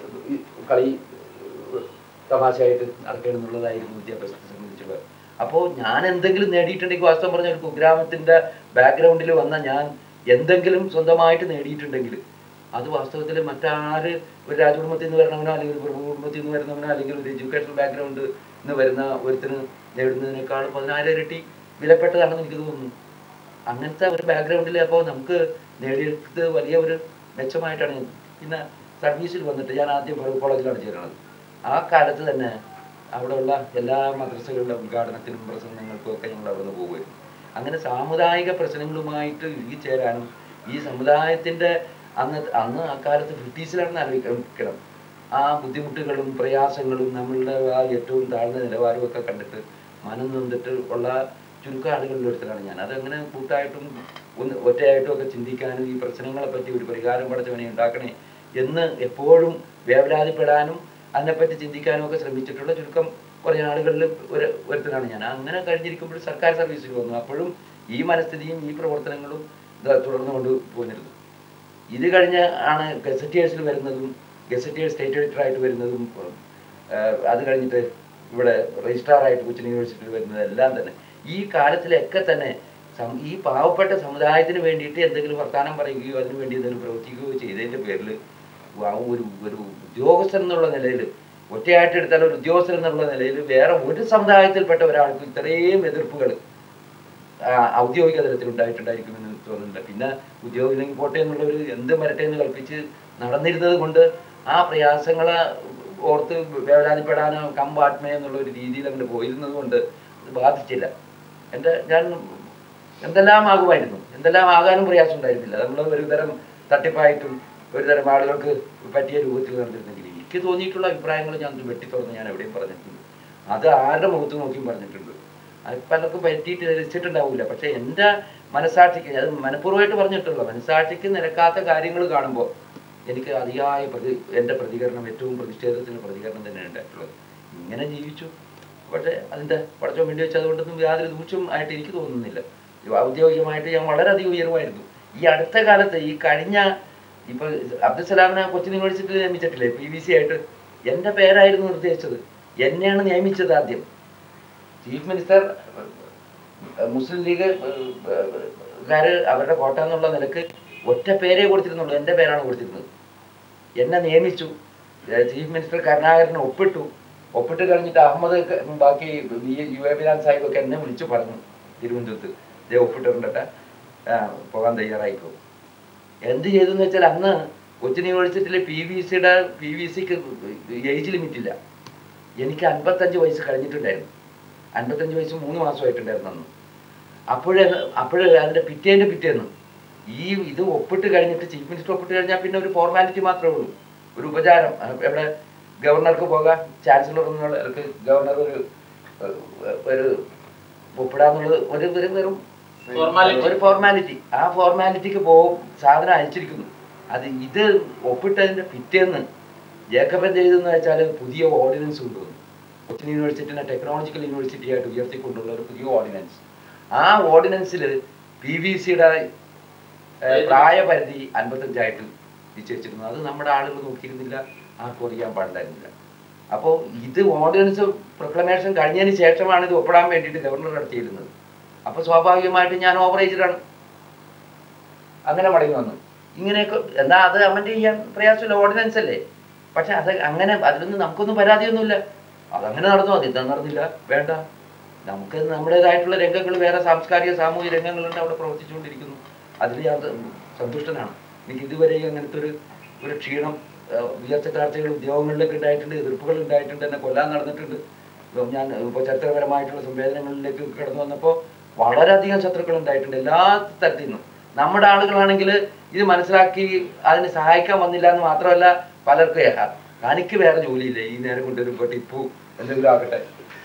കളി തമാശയായിട്ട് നടക്കണമെന്നുള്ളതായിരുന്നു വിദ്യാഭ്യാസത്തെ സംബന്ധിച്ചുള്ളത്. അപ്പോൾ ഞാൻ എന്തെങ്കിലും നേടിയിട്ടുണ്ടെങ്കിൽ, വാസ്തവം പറഞ്ഞ ഒരു കുഗ്രാമത്തിൻ്റെ ബാക്ക്ഗ്രൗണ്ടിൽ വന്ന ഞാൻ എന്തെങ്കിലും സ്വന്തമായിട്ട് നേടിയിട്ടുണ്ടെങ്കിൽ അത് വാസ്തവത്തിൽ മറ്റാര് ഒരു രാജകുടുംബത്തിൽ നിന്ന് വരണവനോ അല്ലെങ്കിൽ ഒരു പ്രഭു കുടുംബത്തിൽ നിന്ന് വരുന്നവനോ അല്ലെങ്കിൽ ഒരു എഡ്യൂക്കേഷണൽ ബാക്ക്ഗ്രൗണ്ടിൽ നിന്ന് വരുന്ന ഒരുത്തിന് നേടുന്നതിനേക്കാൾ 10,000 ഇരട്ടി വിലപ്പെട്ടതാണെന്ന് എനിക്ക് തോന്നുന്നു. അങ്ങനത്തെ ഒരു ബാക്ക്ഗ്രൗണ്ടിൽ അപ്പോൾ നമുക്ക് നേടിയെടുത്തത് വലിയ ഒരു മെച്ചമായിട്ടാണ്. പിന്നെ സർവീസിൽ വന്നിട്ട് ഞാൻ ആദ്യം കോളേജിലാണ് ചേരുന്നത്. ആ കാലത്ത് തന്നെ അവിടെയുള്ള എല്ലാ മദ്രസകളുടെ ഉദ്ഘാടനത്തിനും പ്രസംഗങ്ങൾക്കും ഒക്കെ ഞങ്ങൾ അവിടെ നിന്ന് പോകുമായിരുന്നു. അങ്ങനെ സാമുദായിക പ്രശ്നങ്ങളുമായിട്ട് ഇഴുകിച്ചേരാനും ഈ സമുദായത്തിൻ്റെ അന്ന് അക്കാലത്ത് 50s ആലോചിക്കണം. ആ ബുദ്ധിമുട്ടുകളും പ്രയാസങ്ങളും നമ്മളുടെ ആ ഏറ്റവും താഴ്ന്ന നിലവാരവും ഒക്കെ കണ്ടിട്ട് മനം നൊന്നിട്ട് ഉള്ള ചുരുക്കം ആളുകളിൽ ഒരുത്തരാണ് ഞാൻ. അതങ്ങനെ കൂട്ടായിട്ടും ഒറ്റയായിട്ടും ഒക്കെ ചിന്തിക്കാനും ഈ പ്രശ്നങ്ങളെ പറ്റി ഒരു പരിഹാരം പഠിച്ചവനെ ഉണ്ടാക്കണേ എന്ന് എപ്പോഴും വേവലാതിപ്പെടാനും അതിനെപ്പറ്റി ചിന്തിക്കാനും ഒക്കെ ശ്രമിച്ചിട്ടുള്ള ചുരുക്കം കുറേ ആളുകളിൽ ഒരുത്തനാണ് ഞാൻ. അങ്ങനെ കഴിഞ്ഞിരിക്കുമ്പോൾ സർക്കാർ സർവീസിൽ വന്നു. അപ്പോഴും ഈ മനസ്ഥിതിയും ഈ പ്രവർത്തനങ്ങളും തുടർന്നു കൊണ്ട് പോന്നിരുന്നു. ഇത് കഴിഞ്ഞ് ആണ് ഗസറ്റേഴ്സിൽ വരുന്നതും, ഗസറ്റേഴ്സ് സ്റ്റേറ്റ് എഡിറ്ററായിട്ട് വരുന്നതും, അത് കഴിഞ്ഞിട്ട് ഇവിടെ രജിസ്ട്രാറായിട്ട് കൊച്ചിൻ യൂണിവേഴ്സിറ്റിയിൽ വരുന്നത് എല്ലാം തന്നെ ഈ കാലത്തിലൊക്കെ തന്നെ ഈ പാവപ്പെട്ട സമുദായത്തിന് വേണ്ടിയിട്ട് എന്തെങ്കിലും വർത്തമാനം പറയുകയോ അതിനു വേണ്ടി എന്തെങ്കിലും പ്രവർത്തിക്കുകയോ ചെയ്തതിൻ്റെ പേരിൽ ഒരു ഉദ്യോഗസ്ഥൻ എന്നുള്ള നിലയിൽ, ഒറ്റയായിട്ട് എടുത്താൽ ഒരു ഉദ്യോഗസ്ഥൻ എന്നുള്ള നിലയിൽ വേറെ ഒരു സമുദായത്തിൽപ്പെട്ട ഒരാൾക്ക് ഇത്രയും എതിർപ്പുകൾ ഔദ്യോഗിക തലത്തിൽ ഉണ്ടായിട്ടുണ്ടായിരിക്കുമെന്ന് തോന്നുന്നില്ല. പിന്നെ ഉദ്യോഗില്ലെങ്കിൽ പോട്ടെ എന്നുള്ളൊരു എന്ത് വരട്ടെ എന്ന് കൽപ്പിച്ച് നടന്നിരുന്നത് കൊണ്ട് ആ പ്രയാസങ്ങളെ ഓർത്ത് വേവലാതിപ്പെടാനോ കമ്പാട്ട്മേ എന്നുള്ള ഒരു രീതിയിൽ അങ്ങോട്ട് പോയിരുന്നത് കൊണ്ട് അത് ബാധിച്ചില്ല. ഞാൻ എന്തെല്ലാം ആകുമായിരുന്നു, എന്തെല്ലാം ആകാനും പ്രയാസം ഉണ്ടായിരുന്നില്ല. നമ്മൾ ഒരു തരം തട്ടിപ്പായിട്ടും ഒരു തരം ആളുകൾക്ക് പറ്റിയ രൂപത്തിൽ നടന്നിരുന്നെങ്കിൽ എനിക്ക് തോന്നിയിട്ടുള്ള അഭിപ്രായങ്ങൾ ഞാൻ വെട്ടിത്തുറന്ന് ഞാൻ എവിടെയും പറഞ്ഞിട്ടുണ്ട്. അത് ആരുടെ മുഖത്ത് നോക്കിയും പറഞ്ഞിട്ടുണ്ട്. അത് പലർക്കും പറ്റിയിട്ട് രസിച്ചിട്ടുണ്ടാവില്ല. പക്ഷെ എൻ്റെ മനസാക്ഷിക്ക്, അത് മനഃപൂർവ്വമായിട്ട് പറഞ്ഞിട്ടുള്ള മനസാക്ഷിക്ക് നിരക്കാത്ത കാര്യങ്ങൾ കാണുമ്പോൾ എനിക്ക് അതിയായ എൻ്റെ പ്രതികരണം, ഏറ്റവും പ്രതിഷേധത്തിൻ്റെ പ്രതികരണം തന്നെയാണ് ഉണ്ടായിട്ടുള്ളത്. ഇങ്ങനെ ജീവിച്ചു. പക്ഷേ അതിൻ്റെ പടച്ചോൻ വേണ്ടി വെച്ചതുകൊണ്ടൊന്നും യാതൊരു ദൂഷ്യം ആയിട്ട് എനിക്ക് തോന്നുന്നില്ല. ഔദ്യോഗികമായിട്ട് ഞാൻ വളരെയധികം ഉയർവായിരുന്നു. ഈ അടുത്ത കാലത്ത് ഈ കഴിഞ്ഞ ഇപ്പോൾ അബ്ദുസലാമിനെ കൊച്ചിൻ യൂണിവേഴ്സിറ്റിയിൽ നിയമിച്ചിട്ടില്ലേ PVC ആയിട്ട്, എൻ്റെ പേരായിരുന്നു നിർദ്ദേശിച്ചത്, എന്നെയാണ് നിയമിച്ചത് ആദ്യം. ചീഫ് മിനിസ്റ്റർ മുസ്ലിം ലീഗുകാർ അവരുടെ കോട്ട എന്നുള്ള നിലക്ക് ഒറ്റ പേരേ കൊടുത്തിരുന്നുള്ളൂ, എൻ്റെ പേരാണ് കൊടുത്തിരുന്നത്. എന്നെ നിയമിച്ചു. ചീഫ് മിനിസ്റ്റർ കരുണാകരനെ ഒപ്പിട്ട് കഴിഞ്ഞിട്ട് അഹമ്മദ് ബാക്കി UAB സാഹിബൊക്കെ എന്നെ വിളിച്ചു പറഞ്ഞു തിരുവനന്തപുരത്ത്, ഇതേ ഒപ്പിട്ടിട്ടുണ്ടട്ടെ, പോകാൻ തയ്യാറായിക്കോ. എന്ത് ചെയ്തെന്ന് വെച്ചാൽ അന്ന് കൊച്ചിൻ യൂണിവേഴ്സിറ്റിയിൽ PVCക്ക് ഏജ് ലിമിറ്റ് ഇല്ല. എനിക്ക് 55 വയസ്സ് കഴിഞ്ഞിട്ടുണ്ടായിരുന്നു. 55 വയസ്സ് 3 മാസമായിട്ടുണ്ടായിരുന്നു അന്ന്. അപ്പോഴേ അതിൻ്റെ പിറ്റേന്ന് ഇത് ഒപ്പിട്ട് കഴിഞ്ഞിട്ട് ചീഫ് മിനിസ്റ്റർ ഒപ്പിട്ട് കഴിഞ്ഞാൽ പിന്നെ ഒരു ഫോർമാലിറ്റി മാത്രമേ ഉള്ളൂ, ഒരു ഉപചാരം. എവിടെ ഗവർണർക്ക് പോകാം, ചാൻസലർ എന്നുള്ള ഗവർണർ ഒരു ഒപ്പിടാന്നുള്ളത് വെറും ഒരു ഫോർമാലിറ്റി. ആ ഫോർമാലിറ്റിക്ക് പോകും, സാധനം അയച്ചിരിക്കുന്നു. ഇത് ഒപ്പിട്ടതിൻ്റെ പിറ്റേന്ന് ജേക്കബൻ ചെയ്തെന്ന് വെച്ചാൽ പുതിയ ഓർഡിനൻസ് കൊണ്ടുവന്നു. കൊച്ചിൻ യൂണിവേഴ്സിറ്റിനെ ടെക്നോളജിക്കൽ യൂണിവേഴ്സിറ്റി ആയിട്ട് ഉയർത്തിക്കൊണ്ടുള്ള ഒരു പുതിയ ഓർഡിനൻസ്. ആ ഓർഡിനൻസിൽ PVCയുടെ പ്രായപരിധി 55 നിശ്ചയിച്ചിരുന്നു. അത് നമ്മുടെ ആളുകൾ നോക്കിയിരുന്നില്ല, ആർക്കും അറിയാൻ പാടില്ലായിരുന്നില്ല. അപ്പോൾ ഇത് ഓർഡിനൻസ് പ്രൊക്ലമേഷൻ കഴിഞ്ഞതിന് ശേഷമാണ് ഇത് ഒപ്പിടാൻ വേണ്ടിയിട്ട് ഗവർണർ നടത്തിയിരുന്നത്. അപ്പോൾ സ്വാഭാവികമായിട്ടും ഞാൻ ഓവറേജിലാണ്, അങ്ങനെ മടങ്ങി വന്നു. ഇങ്ങനെയൊക്കെ എന്നാൽ അത് അമൻഡ് ചെയ്യാൻ പ്രയാസമില്ല, ഓർഡിനൻസ് അല്ലേ. പക്ഷെ അങ്ങനെ അതിലൊന്നും നമുക്കൊന്നും പരാതിയൊന്നുമില്ല. അതങ്ങനെ നടന്നു, അതിതാ നടന്നില്ല, വേണ്ട. നമുക്ക് നമ്മുടേതായിട്ടുള്ള രംഗങ്ങൾ, വേറെ സാംസ്കാരിക സാമൂഹിക രംഗങ്ങളുണ്ട്, അവിടെ പ്രവർത്തിച്ചുകൊണ്ടിരിക്കുന്നു. അതിൽ ഞാൻ സന്തുഷ്ടനാണ്. എനിക്ക് ഇതുവരെ അങ്ങനത്തെ ഒരു ക്ഷീണം, ഉയർച്ച ചർച്ചകൾ ഉദ്യോഗങ്ങളിലൊക്കെ ഉണ്ടായിട്ടുണ്ട്, എതിർപ്പുകൾ ഉണ്ടായിട്ടുണ്ട്, എന്നെ കൊല്ലാൻ നടന്നിട്ടുണ്ട്. ഞാൻ ഇപ്പോൾ ചരിത്രപരമായിട്ടുള്ള സംവേദനങ്ങളിലേക്ക് കടന്നു വന്നപ്പോൾ വളരെയധികം ശത്രുക്കൾ ഉണ്ടായിട്ടുണ്ട്, എല്ലാ തരത്തിൽ നിന്നും. നമ്മുടെ ആളുകളാണെങ്കിൽ ഇത് മനസ്സിലാക്കി അതിന് സഹായിക്കാൻ വന്നില്ല എന്ന് മാത്രമല്ല, പലർക്കും തനിക്ക് വേറെ ജോലിയില്ല, ഈ നേരം കൊണ്ടുവരുമ്പോൾ ടിപ്പു എന്തെങ്കിലും ആകട്ടെ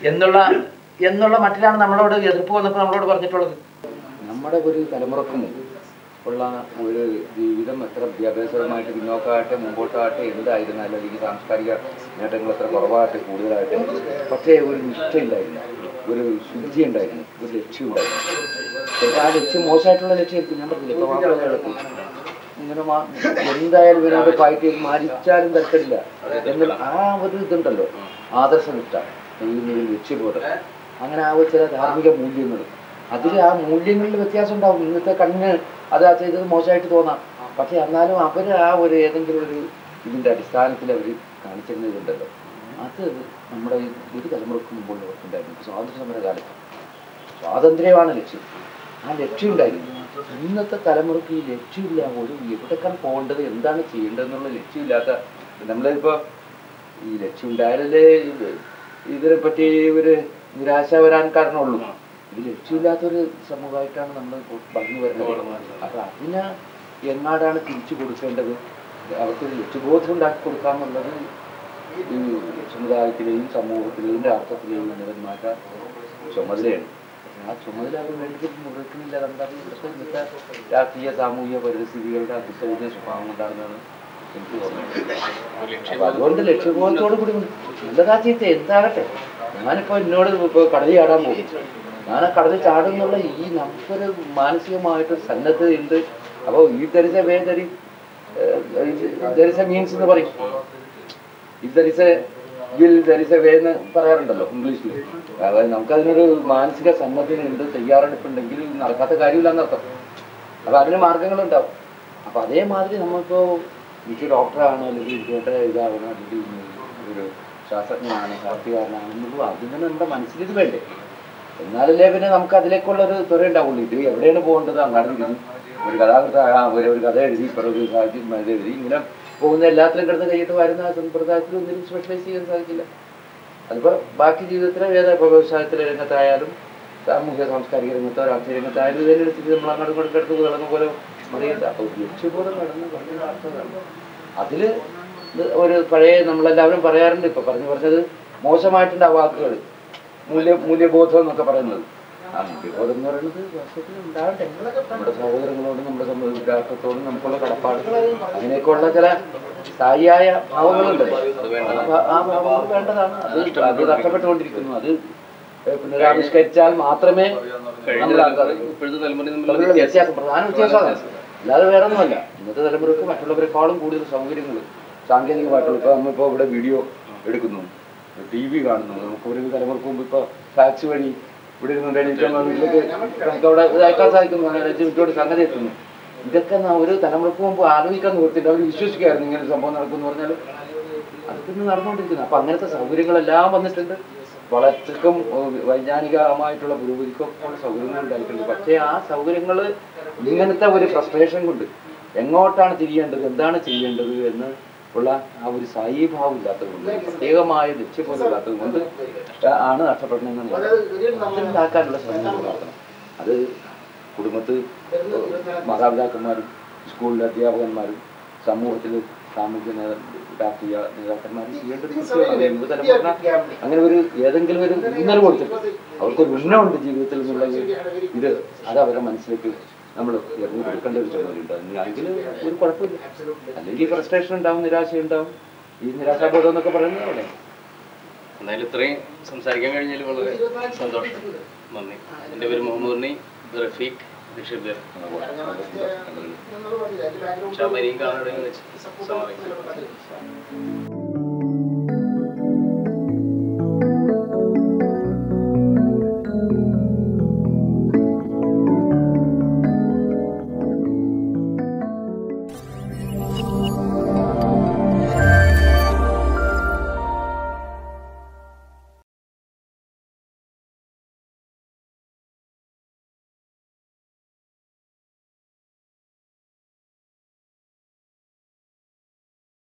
എന്നുള്ള മട്ടിലാണ് നമ്മളോട് എതിർപ്പ് വന്നപ്പോൾ നമ്മളോട് പറഞ്ഞിട്ടുള്ളത്. നമ്മുടെ ഒരു തലമുറക്കും ഉള്ള ഒരു ജീവിതം എത്ര വിദ്യാഭ്യാസപരമായിട്ട് പിന്നോക്കമാകട്ടെ മുമ്പോട്ടാകട്ടെ എന്തായിരുന്നാലും, അല്ലെങ്കിൽ സാംസ്കാരിക നേട്ടങ്ങൾ എത്ര കുറവാകട്ടെ കൂടുതലാകട്ടെ, പക്ഷേ ഒരു നിഷ്ഠയുണ്ടായിരുന്നു, ഒരു ശുദ്ധി ഉണ്ടായിരുന്നു, ഒരു ലക്ഷ്യം ഉണ്ടായിരുന്നു. ആ ലക്ഷ്യം മോശമായിട്ടുള്ള ലക്ഷ്യമായിരിക്കും, ഞാൻ പറഞ്ഞില്ല. ഇപ്പോൾ മാപ്പിളകൾക്ക് ഇങ്ങനെ എന്തായാലും ഇതിനോട് ഫൈറ്റ് ചെയ്ത് മരിച്ചാലും തരത്തില്ല എന്നുള്ള ആ ഒരു ഇതുണ്ടല്ലോ, ആദർശനിഷ്ഠ, ലക്ഷ്യബോധം, അങ്ങനെ ആ ചില ധാർമ്മിക മൂല്യങ്ങൾ, അതിൽ ആ മൂല്യങ്ങളിൽ വ്യത്യാസം ഉണ്ടാവും. ഇന്നത്തെ കണ്ണിന് അത് ചെയ്തത് മോശമായിട്ട് തോന്നാം, പക്ഷെ എന്നാലും അവർ ആ ഒരു ഏതെങ്കിലും ഒരു ഇതിൻ്റെ അടിസ്ഥാനത്തിൽ അവർ കാണിച്ചിരുന്ന ഇതുണ്ടല്ലോ, അത് നമ്മുടെ ഒരു തലമുറക്ക് മുമ്പുള്ളവർക്കുണ്ടായിരുന്നു. സ്വാതന്ത്ര്യ സമര കാലത്ത് സ്വാതന്ത്ര്യമാണ് ലക്ഷ്യം, ആ ലക്ഷ്യം ഉണ്ടായിരുന്നു. ഇന്നത്തെ തലമുറക്ക് ഈ ലക്ഷ്യമില്ല, ഒരു എവിടേക്കാണ് പോകേണ്ടത്, എന്താണ് ചെയ്യേണ്ടതെന്നുള്ള ലക്ഷ്യമില്ലാത്ത, നമ്മളിപ്പോൾ ഈ ലക്ഷ്യം ഉണ്ടായാലേ ഇതിനെപ്പറ്റി ഒരു നിരാശ വരാൻ കാരണമുള്ളൂ. ഇത് ലക്ഷ്യമില്ലാത്തൊരു സമൂഹമായിട്ടാണ് നമ്മൾ പറഞ്ഞു വരുന്നത്. അപ്പം അതിന് എങ്ങാടാണ് തിരിച്ചു കൊടുക്കേണ്ടത്, അവർക്കൊരു ലക്ഷ്യബോധം ഉണ്ടാക്കി കൊടുക്കാമെന്നുള്ളത് ഈ സമുദായത്തിലെയും സമൂഹത്തിലെയും രാഷ്ട്രത്തിലെയും ഉന്നതന്മാരുടെ ചുമതലയാണ്. ആ ചുമതല അവർ വേണ്ടി നിർവഹിക്കുന്നില്ല. എന്താണ് ഇന്നത്തെ രാഷ്ട്രീയ സാമൂഹിക പരിസ്ഥിതികളുടെ അതിസൗന്ദര്യ സ്വഭാവം കൊണ്ടാണെന്നാണ് എനിക്ക് തോന്നുന്നത്. അപ്പം അതുകൊണ്ട് ലക്ഷ്യബോധത്തോടു കൂടി നല്ലതാ ചീത്ത എന്താകട്ടെ, ഞാനിപ്പോൾ എന്നോട് ഇപ്പോൾ കടലിൽ ചാടാൻ പോകും, ഞാൻ ആ കടലിൽ ചാടുന്നുള്ള ഈ നമുക്കൊരു മാനസികമായിട്ടൊരു സന്നദ്ധതയുണ്ട്. അപ്പോൾ ഈ ദരിസ വേ ദരിസ മീൻസ് എന്ന് പറയും, if there is a will there is a way എന്ന് പറയാറുണ്ടല്ലോ ഇംഗ്ലീഷിൽ. അതായത് നമുക്കതിനൊരു മാനസിക സന്നദ്ധതയുണ്ട്, തയ്യാറെടുപ്പുണ്ടെങ്കിൽ നടക്കാത്ത കാര്യമില്ല എന്നർത്ഥം. അപ്പോൾ അതിന് മാർഗങ്ങളുണ്ടാവും. അപ്പോൾ അതേമാതിരി നമ്മളിപ്പോൾ എനിക്ക് ഡോക്ടറാണ്, അല്ലെങ്കിൽ ഇതുപോലെ ഇതാവണം, അല്ലെങ്കിൽ ഒരു ശാസ്ത്രജ്ഞനാണ്, സാഹിത്യകാരനാണെന്നുള്ളൂ, അതിന് നമ്മുടെ മനസ്സിലിത് വേണ്ടേ, എന്നാലല്ലേ പിന്നെ നമുക്ക് അതിലേക്കുള്ളൊരു തുര ഉണ്ടാവുള്ളൂ. ഇത് എവിടെയാണ് പോകേണ്ടത്, അങ്ങാട് തിരിഞ്ഞ് ഒരു കഥാകൃത ഒരു കഥ എഴുതി, ഇപ്പോൾ ഒരു സാഹിത്യം എഴുതി, ഇങ്ങനെ പോകുന്ന എല്ലാത്തിലും കിടന്ന് കഴിഞ്ഞിട്ട് വരുന്ന സമ്പ്രദായത്തിൽ ഒന്നിനും സ്പെഷ്യലൈസ് ചെയ്യാൻ സാധിക്കില്ല. അതിപ്പോൾ ബാക്കി ജീവിതത്തിലെ ഇപ്പോൾ വ്യവസായത്തിലെ രംഗത്തായാലും സാമൂഹിക സാംസ്കാരിക രംഗത്തോ രാഷ്ട്രീയ രംഗത്തായാലും ഇതിനനുസരിച്ച് നമ്മൾ അങ്ങോട്ടും ഇങ്ങോട്ടും കിടന്ന് കിടന്ന പോലെ മറിയില്ല. അപ്പോൾ ലക്ഷ്യബോധം കടന്ന് പറഞ്ഞതാണ്. അതിൽ ഒരു പഴയ നമ്മളെല്ലാവരും പറയാറുണ്ട്, ഇപ്പോൾ പറഞ്ഞത് മോശമായിട്ടുണ്ട് ആ വാക്കുകൾ, മൂല്യബോധം എന്നൊക്കെ പറയുന്നത്. ആ മൂല്യബോധം എന്ന് പറയുന്നത് വാസ്തവത്തിൽ ഉണ്ടാവട്ടെ, നമ്മുടെ സഹോദരങ്ങളോടും നമ്മുടെ രാഷ്ട്രത്തോടും നമുക്കുള്ള കടപ്പാട്, അങ്ങനെയൊക്കെയുള്ള ചില സ്ഥായിയായ ഭാവങ്ങളുണ്ടല്ലോ, ആ ഭാവങ്ങൾ വേണ്ടതാണ്. അത് നഷ്ടപ്പെട്ടുകൊണ്ടിരിക്കുന്നു. അത് പുനരാവിഷ്കരിച്ചാൽ മാത്രമേ വ്യത്യാസം, പ്രധാന വ്യത്യാസമാണ്, അല്ലാതെ വേറെ ഒന്നുമല്ല. ഇന്നത്തെ തലമുറക്ക് മറ്റുള്ളവരെക്കാളും കൂടുതൽ സൗകര്യങ്ങൾ സാങ്കേതികമായിട്ടുള്ള, ഇപ്പോൾ നമ്മളിപ്പോൾ ഇവിടെ വീഡിയോ എടുക്കുന്നു, TV കാണുന്നു. നമുക്ക് ഒരു തലമുറക്ക് മുമ്പ് ഇപ്പോൾ ഫാക്സ് വഴി ഇവിടെ ഇരുന്നുണ്ടെങ്കിൽ നമുക്ക് അവിടെ അയക്കാൻ സാധിക്കുന്നു, 5 മിനിറ്റോട് സംഗതി എത്തുന്നു. ഇതൊക്കെ ഒരു തലമുറക്ക് മുമ്പ് ആലോചിക്കാൻ നിർത്തിയിട്ട് അവർ വിശ്വസിക്കായിരുന്നു ഇങ്ങനെ സംഭവം നടക്കുമെന്ന് പറഞ്ഞാൽ അതൊക്കെ ഇന്ന് നടന്നുകൊണ്ടിരിക്കുന്നത്. അപ്പം അങ്ങനത്തെ സൗകര്യങ്ങളെല്ലാം വന്നിട്ടുണ്ട്. വളർച്ചയ്ക്കും വൈജ്ഞാനികമായിട്ടുള്ള പുരോഗതിക്കും ഉള്ള സൗകര്യങ്ങൾ ഉണ്ടായിട്ടുണ്ട്. പക്ഷേ ആ സൗകര്യങ്ങൾ ഇങ്ങനത്തെ ഒരു ഫ്രസ്ട്രേഷൻ കൊണ്ട് എങ്ങോട്ടാണ് തിരിയേണ്ടത്, എന്താണ് ചെയ്യേണ്ടത് എന്ന് ഉള്ള ആ ഒരു സായീഭാവം ഇല്ലാത്തത് കൊണ്ട്, പ്രത്യേകമായ ലക്ഷ്യബോധമില്ലാത്തത് കൊണ്ട് ആണ് നഷ്ടപ്പെടുന്നതെന്ന് അതുണ്ടാക്കാനുള്ള ശ്രമങ്ങൾ നടത്തണം. അത് കുടുംബത്തിൽ മാതാപിതാക്കന്മാരും സ്കൂളിലെ അധ്യാപകന്മാരും സമൂഹത്തിൽ സാമൂഹ്യ രാഷ്ട്രീയ നേതാക്കന്മാരും ചെയ്യേണ്ട ഒരു കൃത്യമാണ്. യുവതലമുറ അങ്ങനെ ഒരു ഏതെങ്കിലും ഒരു ഊന്നൽ കൊടുത്തിട്ട് അവർക്കൊരു ഉന്നമുണ്ട് ജീവിതത്തിൽ എന്നുണ്ടെങ്കിൽ ഇത് അത് അവരുടെ മനസ്സിലേക്ക് നമ്മൾ ഇറങ്ങി കൊടുക്കേണ്ട ഒരു ചുമതലയുണ്ടാകും. എങ്കിൽ ഒരു കുഴപ്പമില്ല. അല്ലെങ്കിൽ ഫ്രസ്ട്രേഷൻ ഉണ്ടാവും, നിരാശയുണ്ടാവും. ഈ നിരാശാബോധം എന്നൊക്കെ പറയുന്നത് അവിടെ. എന്തായാലും ഇത്രയും സംസാരിക്കാൻ കഴിഞ്ഞാൽ വളരെ സന്തോഷം. നന്ദി. എൻ്റെ പേര് മുഹമ്മദ്, റഫീഖ്, ഷബീർ. കാണുകയാണെങ്കിൽ